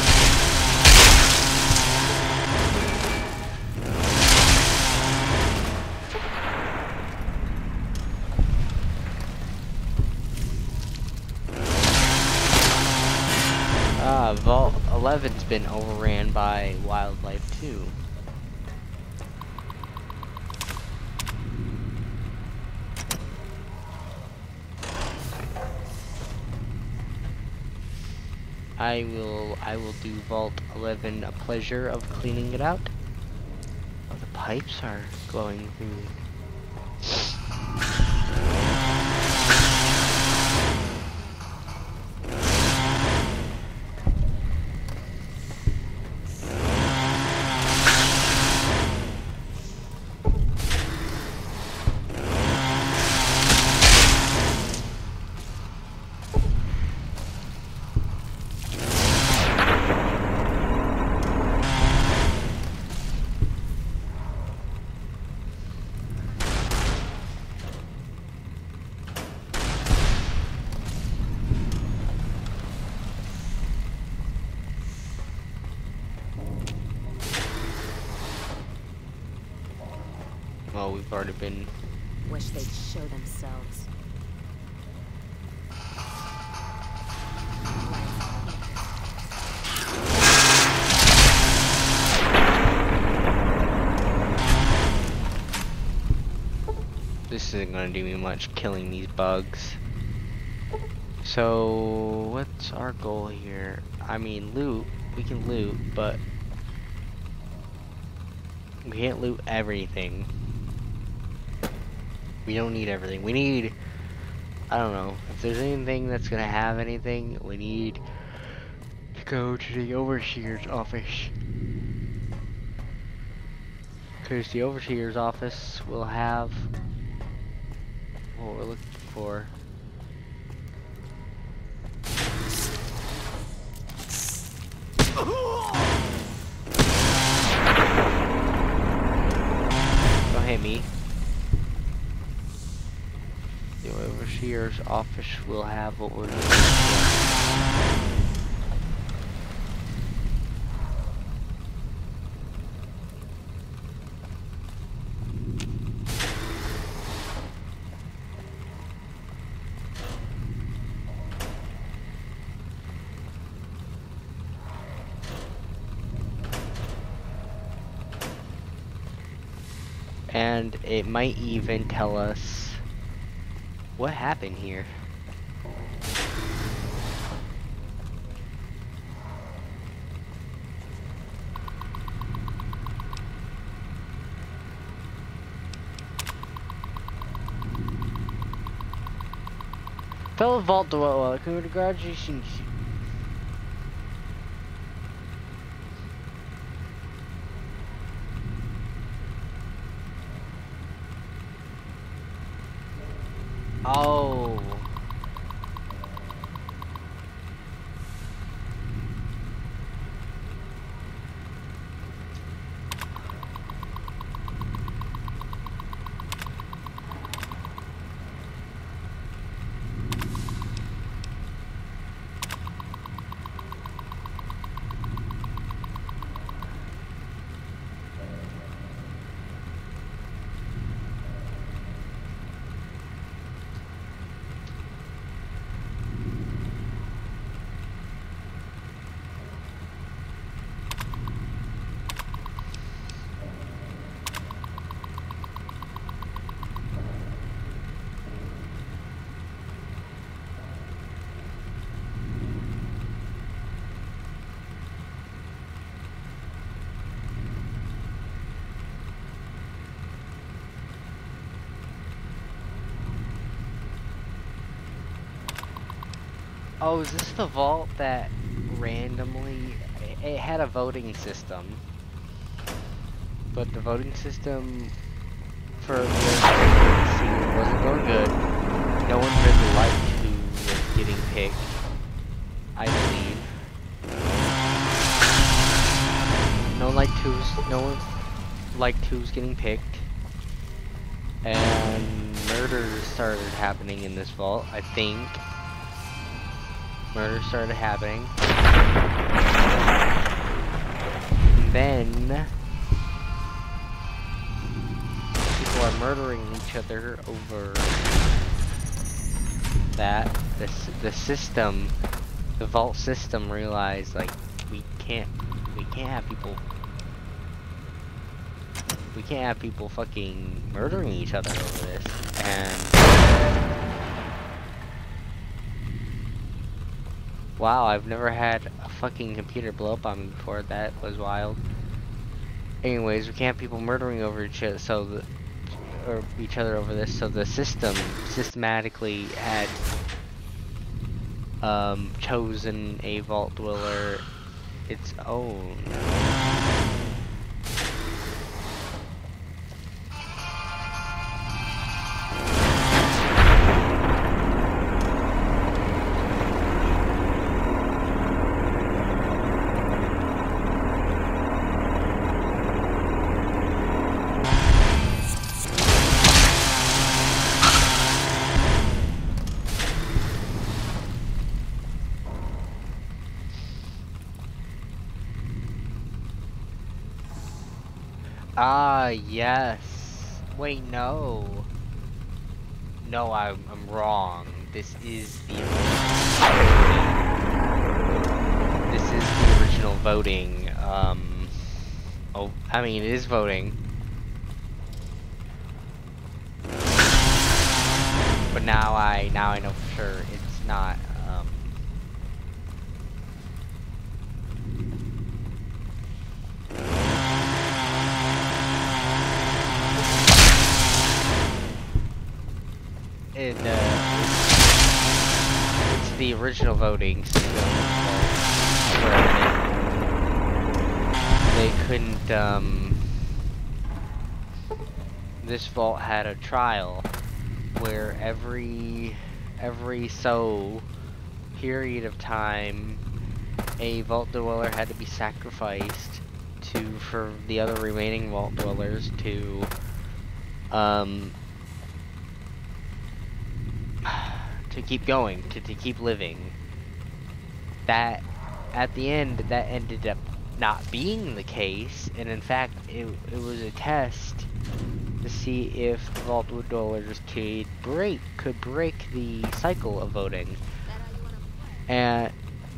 Vault 11's been overran by wildlife too. I will do Vault 11 a pleasure of cleaning it out. Oh, the pipes are glowing green. Well, we've already been. Wish they'd show themselves. This isn't gonna do me much killing these bugs. So, what's our goal here? I mean, loot. We can loot, but we can't loot everything. We don't need everything. We need, I don't know, if there's anything that's gonna have anything, we need to go to the Overseer's office. Because the Overseer's office will have what we're looking for. Don't hit me. The Overseer's office will have what we're looking for. And it might even tell us what happened here. Fellow Vault Dweller, congratulations. Oh. Oh, is this the vault that randomly... It had a voting system. But the voting system for the overseer wasn't going good. No one really liked who was getting picked, I believe. No one liked who was getting picked. And murders started happening in this vault, I think. Murders started happening. And then people are murdering each other over that. The system, the vault system realized like we can't have people fucking murdering each other over this. And wow, I've never had a fucking computer blow up on me before. That was wild. Anyways, we can't have people murdering over each other, each other over this. So the system systematically had chosen a vault dweller its own. Ah, yes. Wait, no. No, I'm wrong. This is the original voting. Oh, I mean, it is voting. But now I know for sure it's not. It's the original voting system where they couldn't, this vault had a trial where every so period of time a vault dweller had to be sacrificed for the other remaining vault dwellers to keep going, to keep living. That, at the end, that ended up not being the case, and in fact, it was a test to see if vault dwellers could break the cycle of voting. And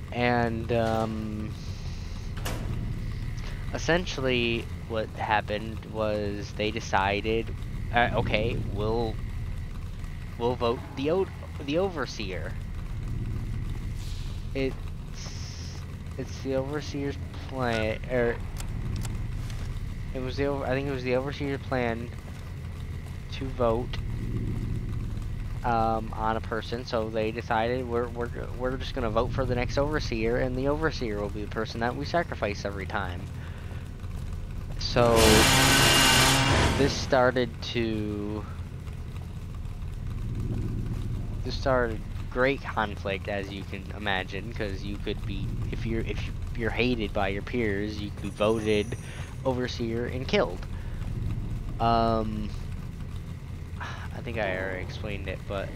essentially, what happened was they decided, okay, we'll vote the overseer. It's the overseer's plan, or I think it was the overseer's plan to vote on a person. So they decided we're just gonna vote for the next overseer, and the overseer will be the person that we sacrifice every time. So this started great conflict, as you can imagine, because you could be, if you're hated by your peers, you could be voted overseer and killed. I think I already explained it, but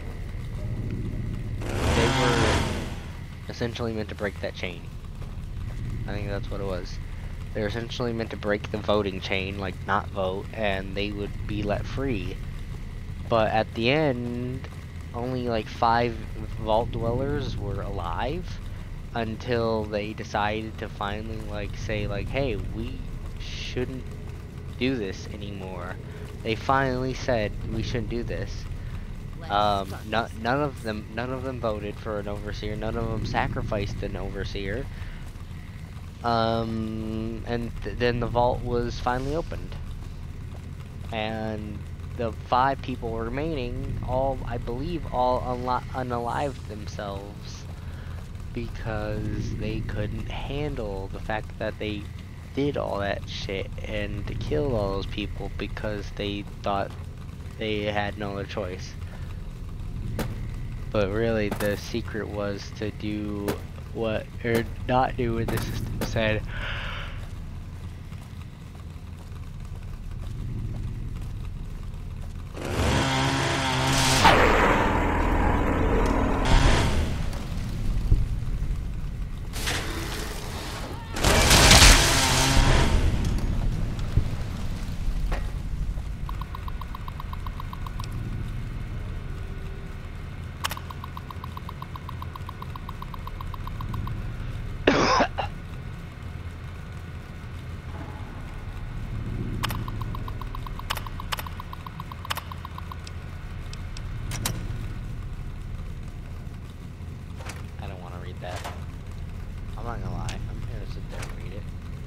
they were essentially meant to break that chain. I think that's what it was. They were essentially meant to break the voting chain, like not vote, and they would be let free. But at the end, only like 5 vault dwellers were alive until they decided to finally say hey, we shouldn't do this anymore. They finally said we shouldn't do this. None of them voted for an overseer. None of them sacrificed an overseer. Then the vault was finally opened, and the 5 people remaining, I believe, all unalived themselves. because they couldn't handle the fact that they did all that shit and killed all those people because they thought they had no other choice. But really, the secret was to do what, or not do what the system said. I don't want to read that. I'm not gonna lie. I'm gonna sit there and read it.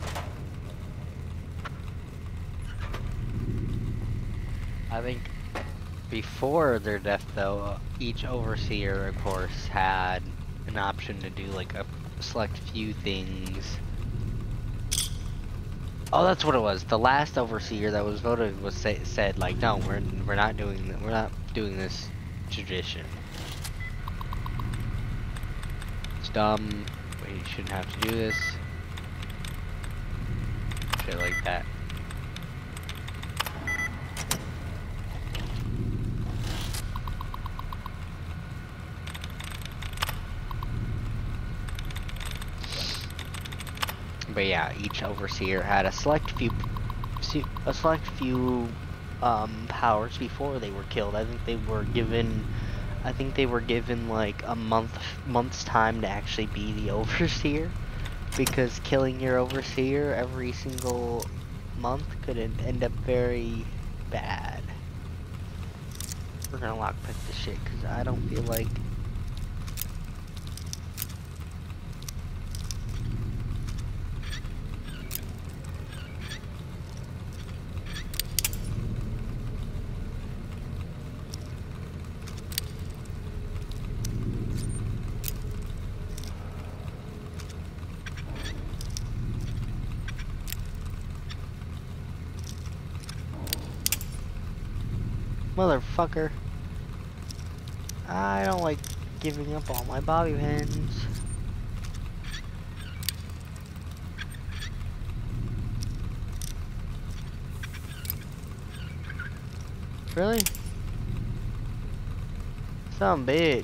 I think before their death, though, each overseer, of course, had an option to do like a select few things. Oh, that's what it was. The last overseer that was voted was said like, no, we're not doing this tradition. It's dumb. We shouldn't have to do this. Shit like that. But yeah, each overseer had a select few powers before they were killed. I think they were given like a month's time to actually be the overseer, because killing your overseer every single month could end up very bad. We're gonna lockpick this shit because I don't feel like. Motherfucker. I don't like giving up all my bobby pins. Really? Some bitch.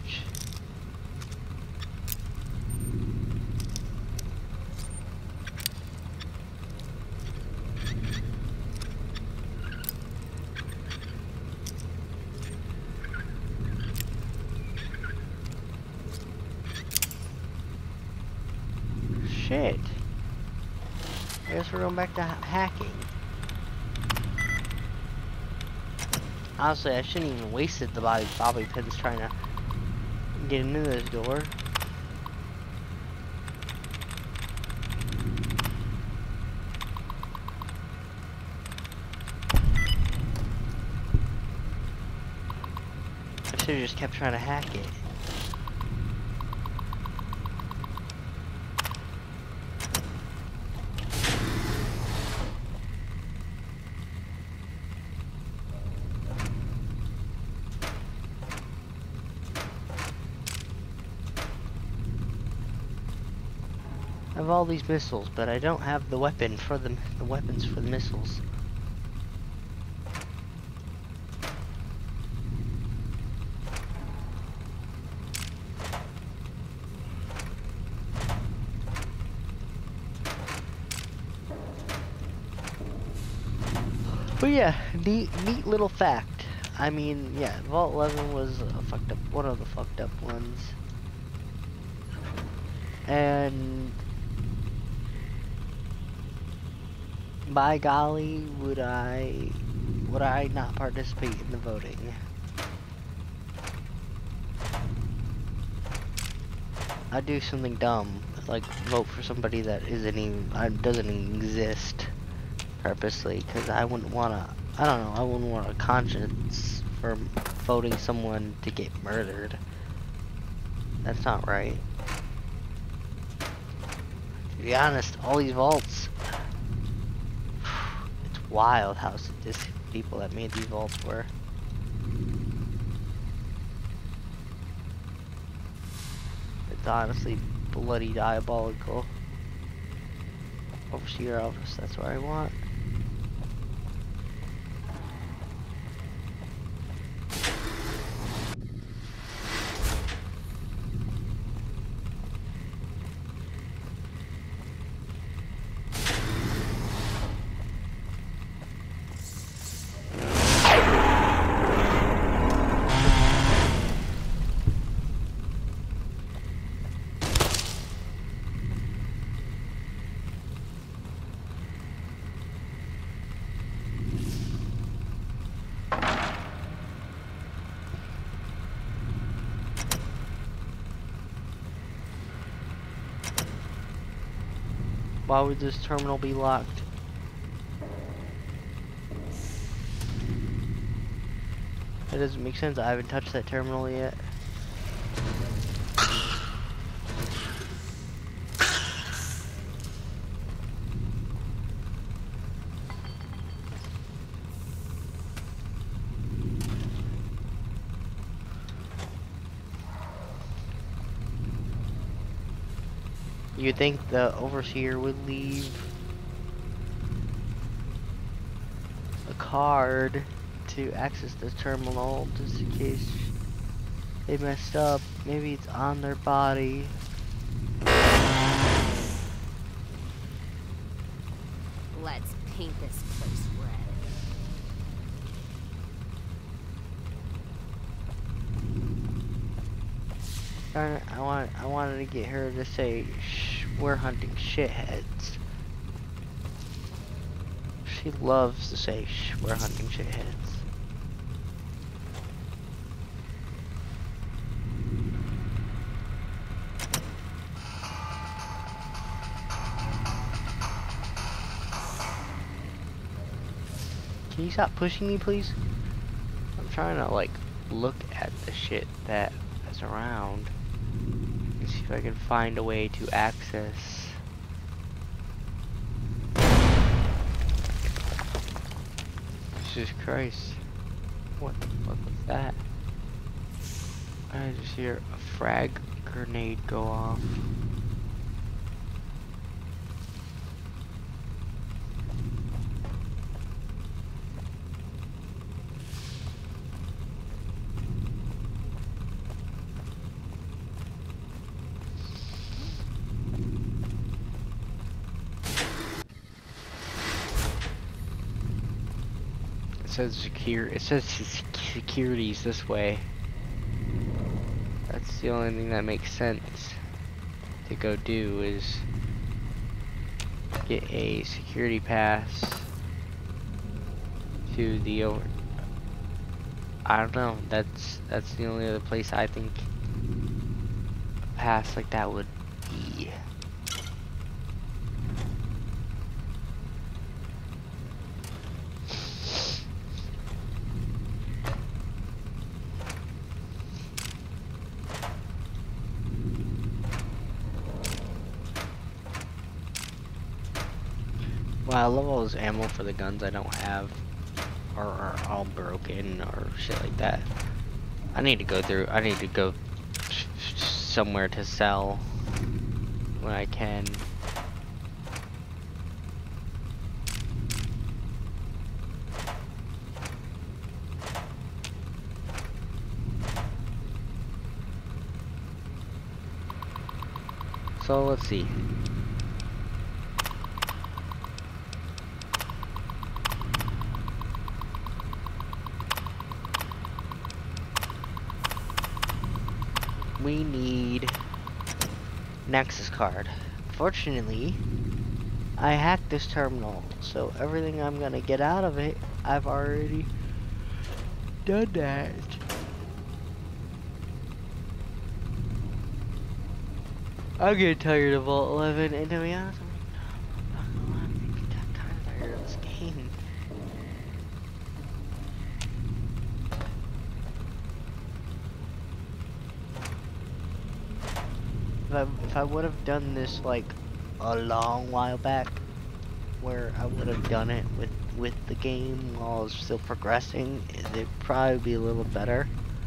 Shit. I guess we're going back to hacking. Honestly, I shouldn't even wasted the bobby pins trying to get into this door. I should have just kept trying to hack it. I have all these missiles, but I don't have the weapons for the missiles. But yeah, neat little fact. I mean, yeah, Vault 11 was one of the fucked up ones. And by golly, would I not participate in the voting? I'd do something dumb, like vote for somebody that doesn't even exist purposely, because I wouldn't want a conscience for voting someone to get murdered. That's not right. To be honest, all these vaults, it's wild how sadistic people that made these vaults were. It's honestly bloody diabolical. Overseer office, that's what I want. Why would this terminal be locked? That doesn't make sense. I haven't touched that terminal yet. You'd think the overseer would leave a card to access this terminal just in case they messed up. Maybe it's on their body. Let's paint this place red. I wanted to get her to say, "Shh, we're hunting shitheads." She loves to say, "Shh, we're hunting shitheads." Can you stop pushing me, please? I'm trying to, like, look at the shit that is around and see if I can find a way to access. Jesus Christ. What the fuck was that? I just hear a frag grenade go off. It says security's this way. That's the only thing that makes sense to go do is get a security pass to the over. I don't know. That's the only other place I think a pass like that would be. Well, I love all this ammo for the guns I don't have, or are all broken, or shit like that. I need to go somewhere to sell when I can. So let's see. We need Nexus card. Fortunately, I hacked this terminal, so everything I'm gonna get out of it, I've already done that. I'm getting tired of Vault 11, and to be honest, I'm kind of tired of this game. If I would have done this like a long while back where I would have done it with the game while I was still progressing, it'd probably be a little better.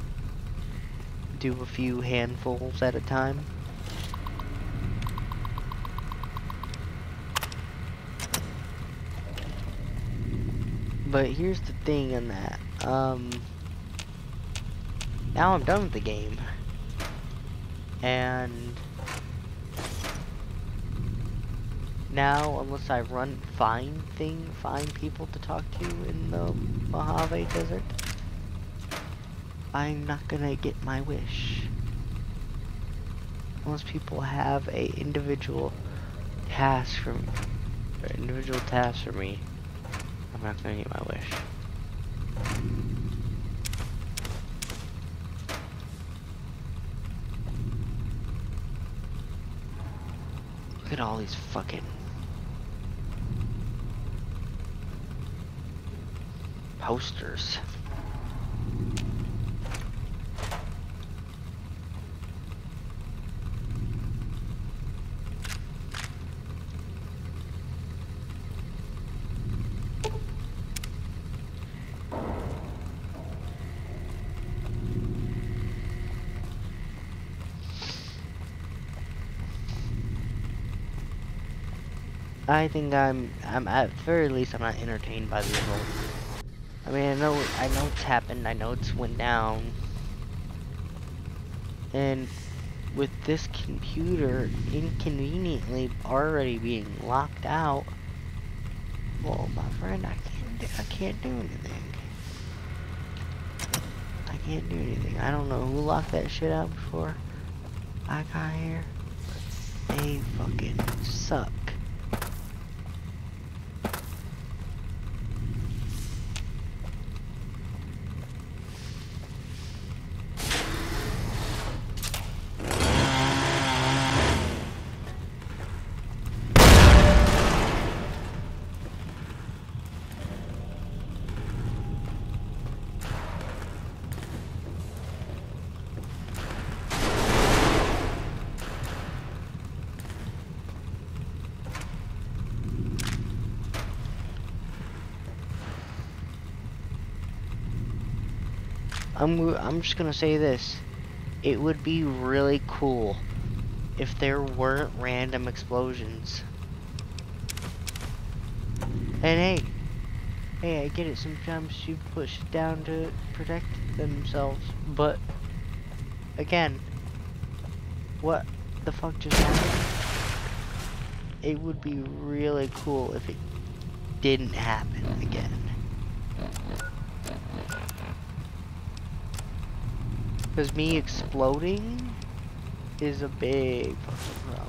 Do a few handfuls at a time. But here's the thing on that. Now I'm done with the game. And now, unless I find people to talk to in the Mojave Desert, I'm not gonna get my wish. Unless people have a individual task for me, I'm not gonna get my wish. Look at all these fucking posters. I think I'm at the very least I'm not entertained by the result. I mean, I know it's happened, I know it's went down. And with this computer inconveniently already being locked out, well, my friend, I can't do anything. I can't do anything. I don't know who locked that shit out before I got here. They fucking suck. I'm just gonna say this. It would be really cool if there weren't random explosions. And hey, I get it. Sometimes you push it down to protect themselves, but again, what the fuck just happened? It would be really cool if it didn't happen again. Because me exploding is a big fucking problem.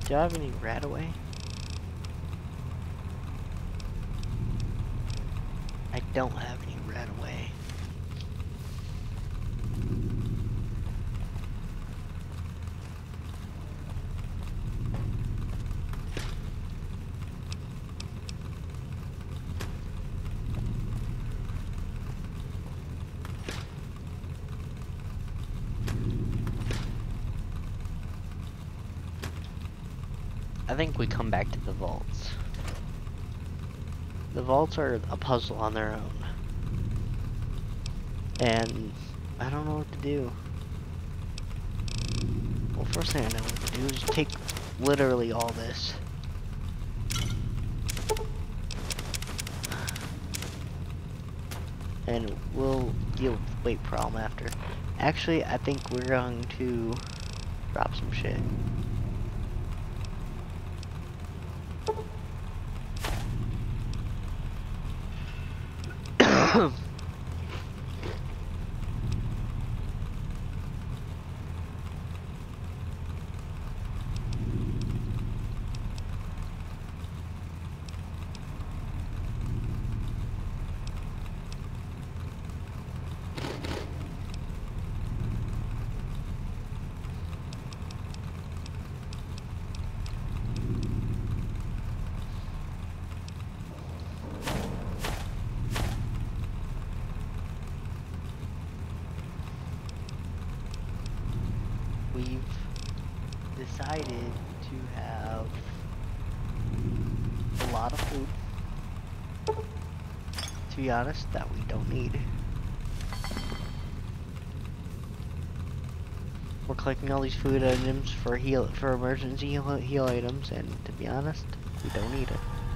Do I have any Radaway? I don't have any Radaway. I think we come back to the vaults. The vaults are a puzzle on their own. And I don't know what to do. Well, first thing I know what to do is take literally all this. And we'll deal with the weight problem after. Actually, I think we're going to drop some shit. We've decided to have a lot of food, to be honest, that we don't need. We're collecting all these food items for emergency heal items, and to be honest, we don't need it.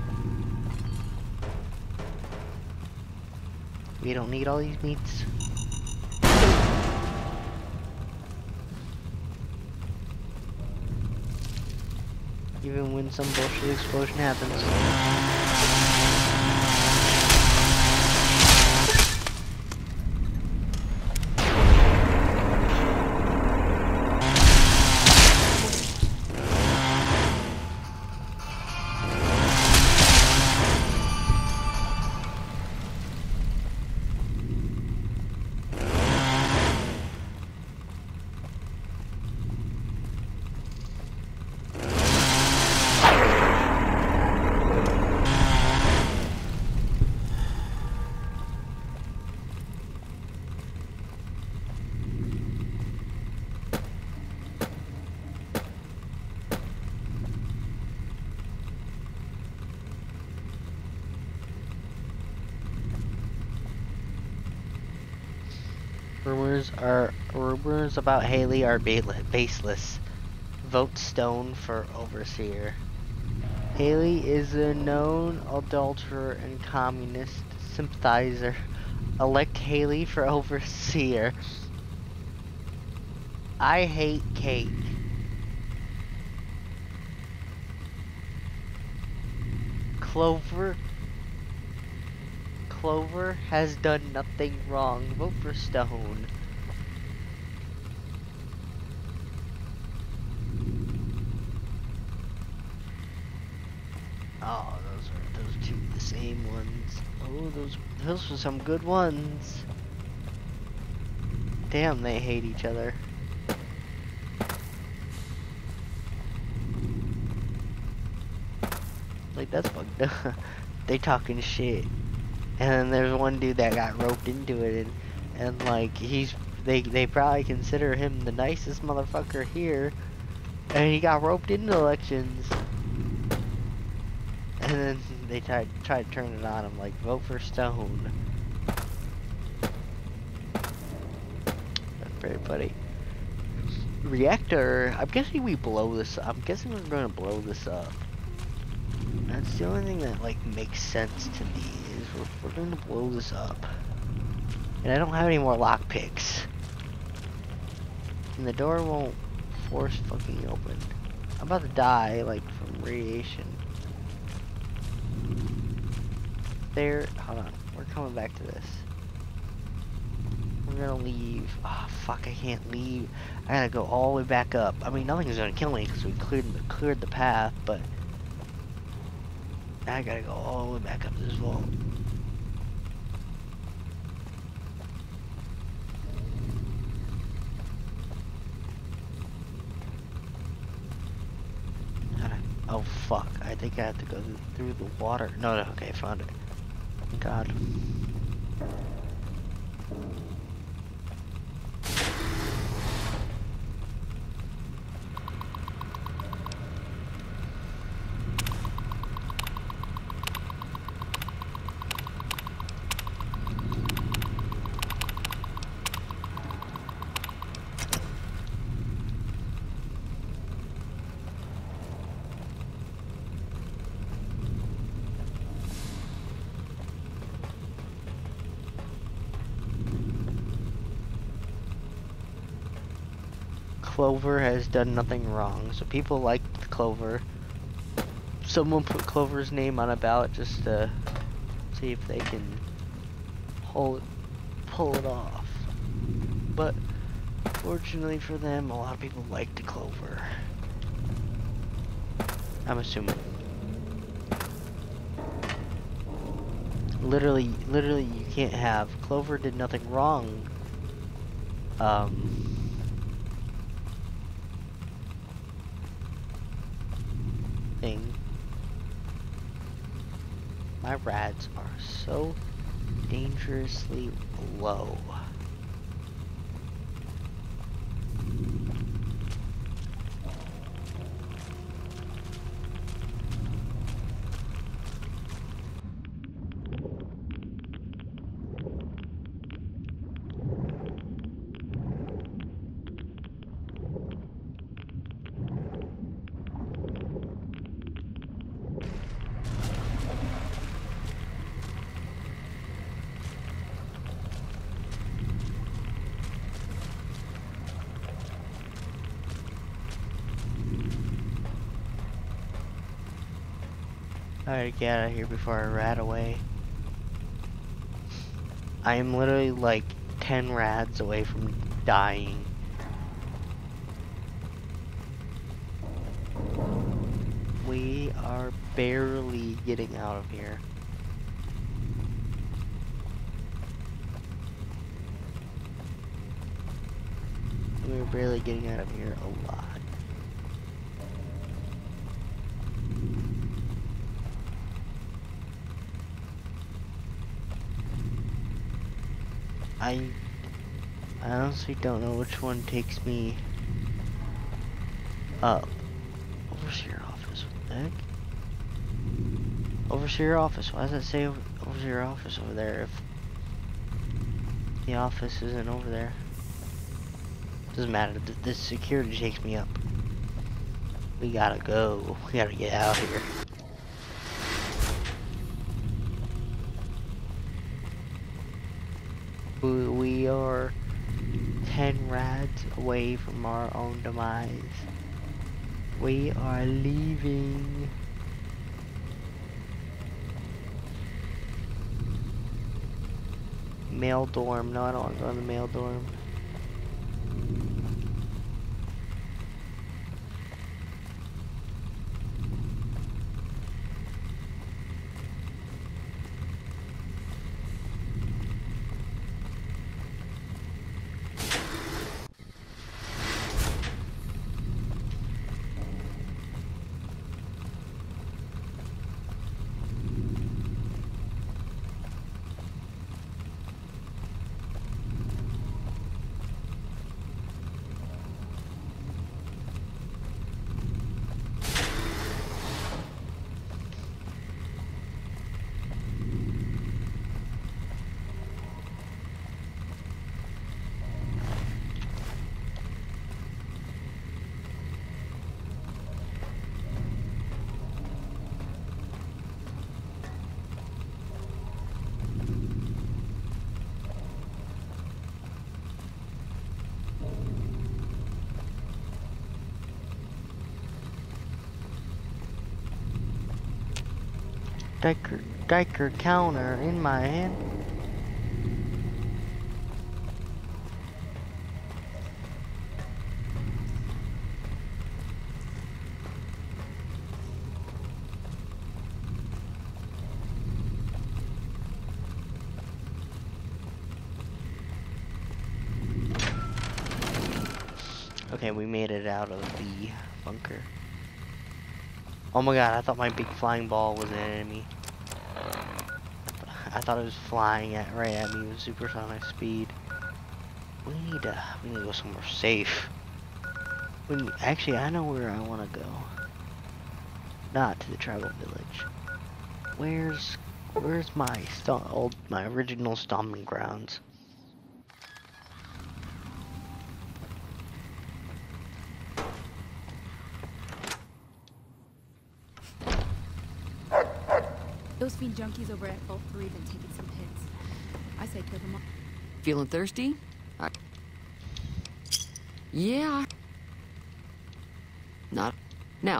We don't need all these meats. Even when some bullshit explosion happens. Rumors about Haley are baseless. Vote Stone for Overseer. Haley is a known adulterer and communist sympathizer. Elect Haley for Overseer. I hate Kate. Clover has done nothing wrong. Vote for Stone. Oh, those two the same ones. Oh, those were some good ones. Damn, they hate each other. Like, that's fucked up. They talking shit. And then there's one dude that got roped into it, and like they probably consider him the nicest motherfucker here, and he got roped into elections. And then they tried to turn it on him, like, vote for Stone. That's very funny. Reactor, I'm guessing we blow this up. I'm guessing we're gonna blow this up. That's the only thing that, like, makes sense to me, is we're gonna blow this up. And I don't have any more lockpicks. And the door won't force fucking open. I'm about to die, like, from radiation. There, hold on, we're coming back to this. We're gonna leave. Ah, fuck, I can't leave. I gotta go all the way back up. I mean, nothing's gonna kill me because we cleared the path, but I gotta go all the way back up this vault. Oh fuck, I think I have to go through the water. No, okay, I found it. Thank God. Clover has done nothing wrong, so people liked Clover. Someone put Clover's name on a ballot just to see if they can pull it off. But fortunately for them, a lot of people liked Clover. I'm assuming. Literally, you can't have Clover did nothing wrong. Thing. My rads are so dangerously low. I gotta get out of here before I rat away. I am literally like 10 rads away from dying. We are barely getting out of here. We're barely getting out of here a lot. I honestly don't know which one takes me up. Overseer office, what the heck? Overseer office, why does it say overseer office over there if the office isn't over there? Doesn't matter, this security takes me up. We gotta go, we gotta get out of here. We are 10 rads away from our own demise. We are leaving. Male dorm. No, I don't want to go in the male dorm. Diker counter in my hand. Okay, we made it out of the bunker. Oh my god, I thought my big flying ball was an enemy. I thought it was flying right at me with supersonic speed. We need to go somewhere safe. Actually, I know where I want to go. Not to the tribal village. Where's my original stomping grounds? Those fiend junkies over at Vault 3 been taking some hits. I say kill them all. Feeling thirsty? Yeah. Not now.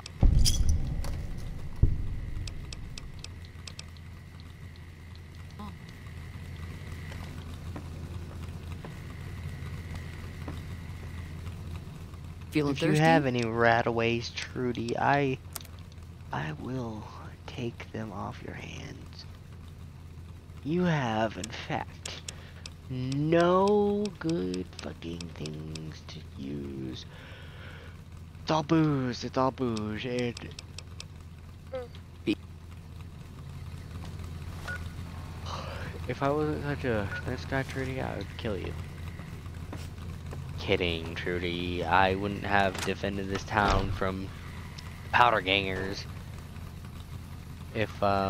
Feeling If thirsty? you have any rataways, Trudy, I will take them off your hands. You have, in fact, no good fucking things to use. It's all booze. It's all booze. If I wasn't such a nice guy, Trudy, I would kill you. Kidding, Trudy. I wouldn't have defended this town from powder gangers if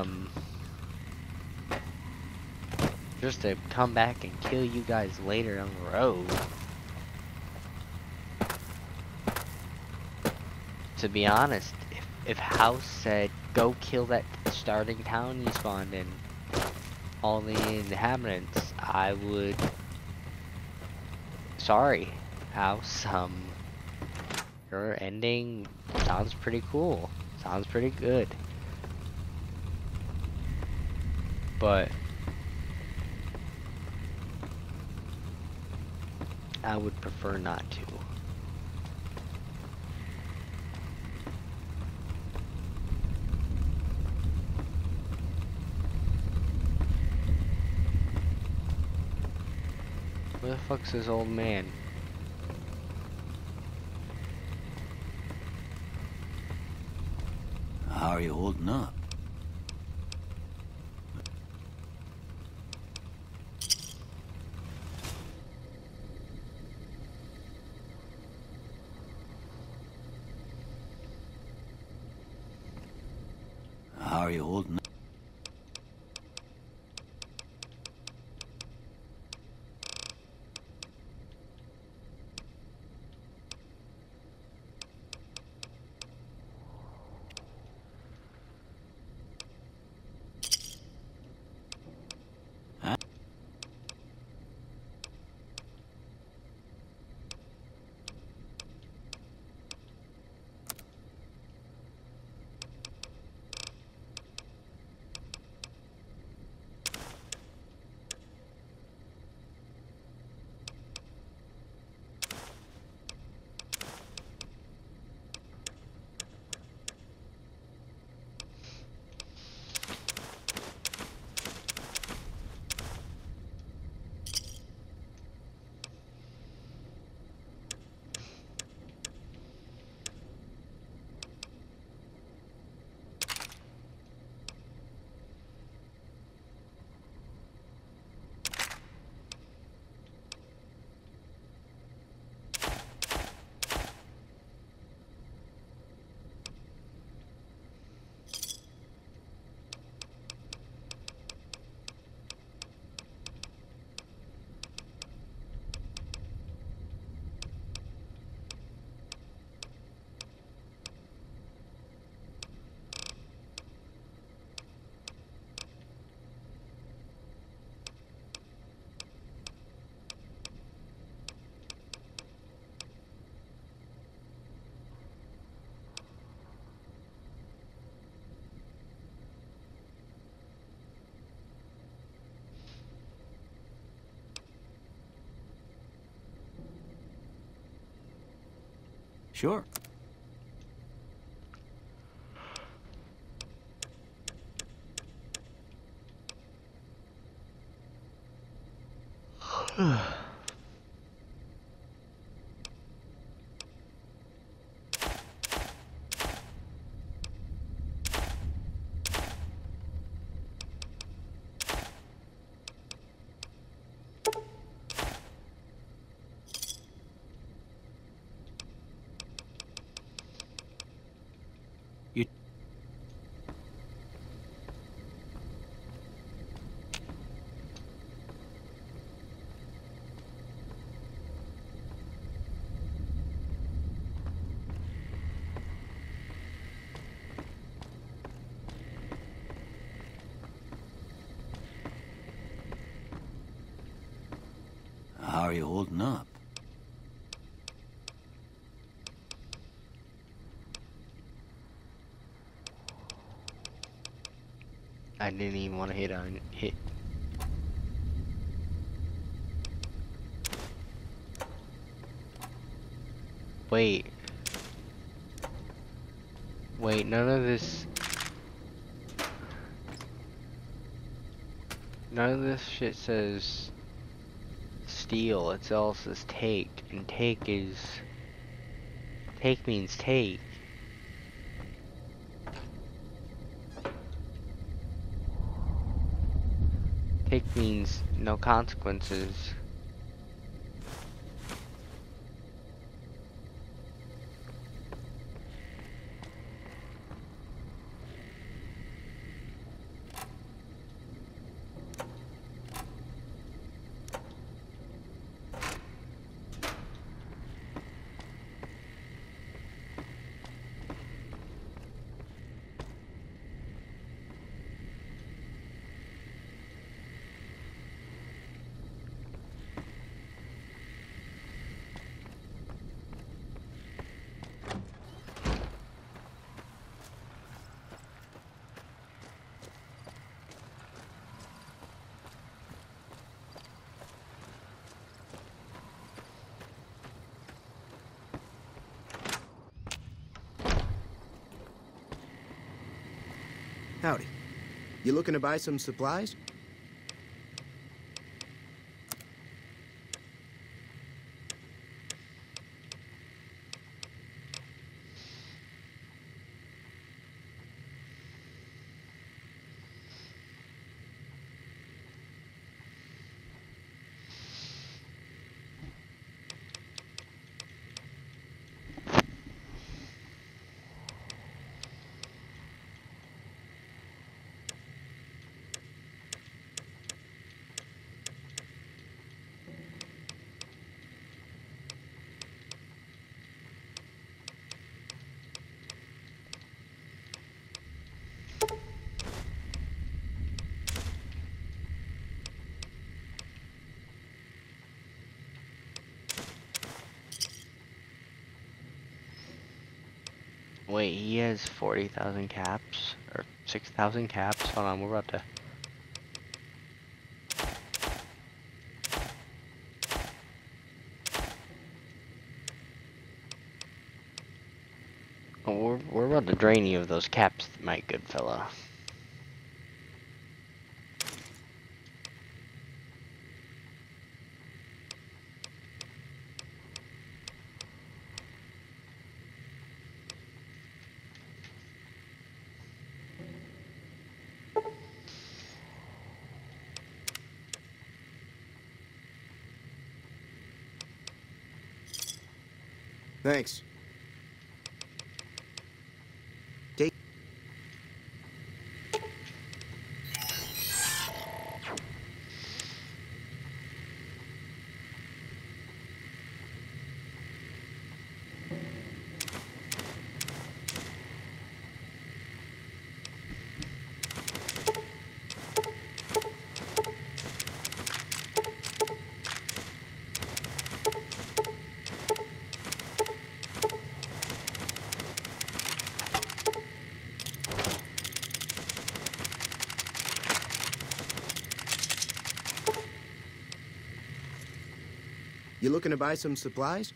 just to come back and kill you guys later on the road. To be honest, if House said go kill that starting town you spawned in, all the inhabitants, I would. Sorry, House. Your ending sounds pretty cool. Sounds pretty good. But I would prefer not to. Where the fuck's this old man? How are you holding up? How are you holding up? Sure. You... How are you holding up? I didn't even want to hit. Wait. Wait, none of this shit says steal, it all says take, and take means take. Take means no consequences. Howdy. You looking to buy some supplies? Wait, he has 40,000 caps? Or 6,000 caps? Hold on, we're about to... Oh, we're about to drain you of those caps, my good fella. Thanks. Take. You looking to buy some supplies?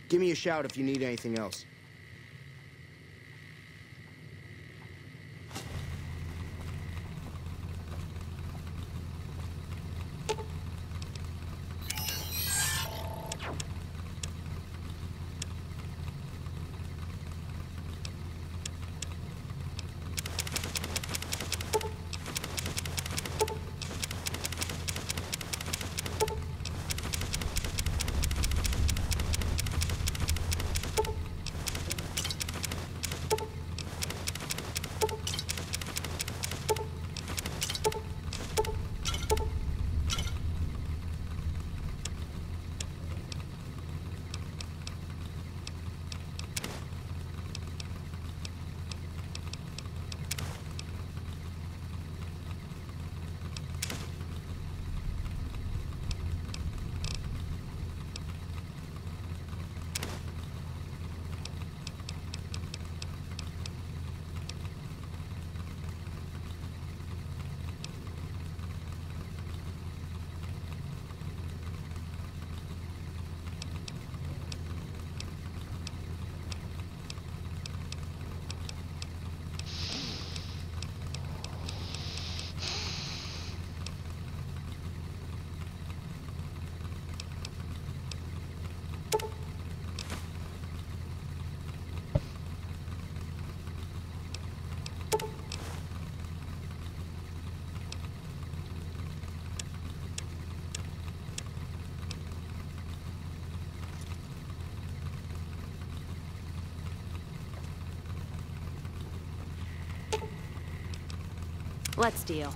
Give me a shout if you need anything else. Let's deal.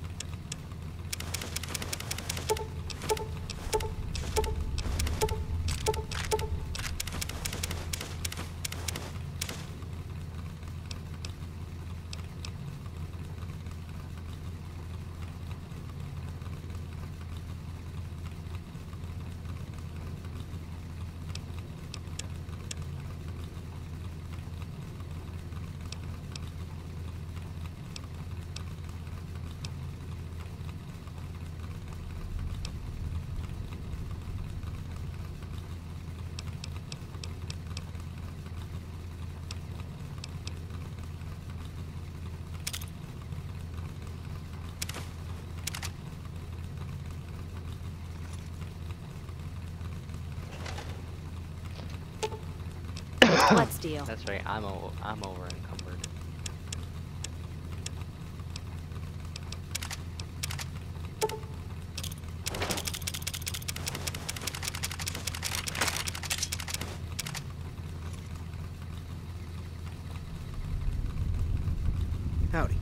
Let's deal. That's right. I'm over encumbered. Howdy.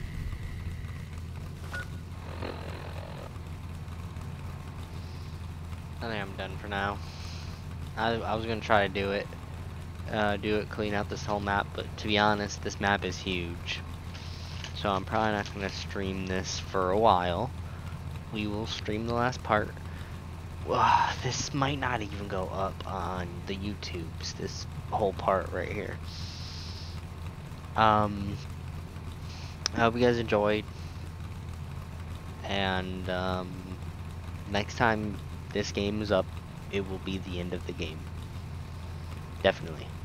I think I'm done for now. I was gonna try to do it, clean out this whole map, but to be honest, this map is huge. So I'm probably not gonna stream this for a while. We will stream the last part. This might not even go up on the YouTubes, this whole part right here. I hope you guys enjoyed. And next time this game is up, it will be the end of the game. Definitely.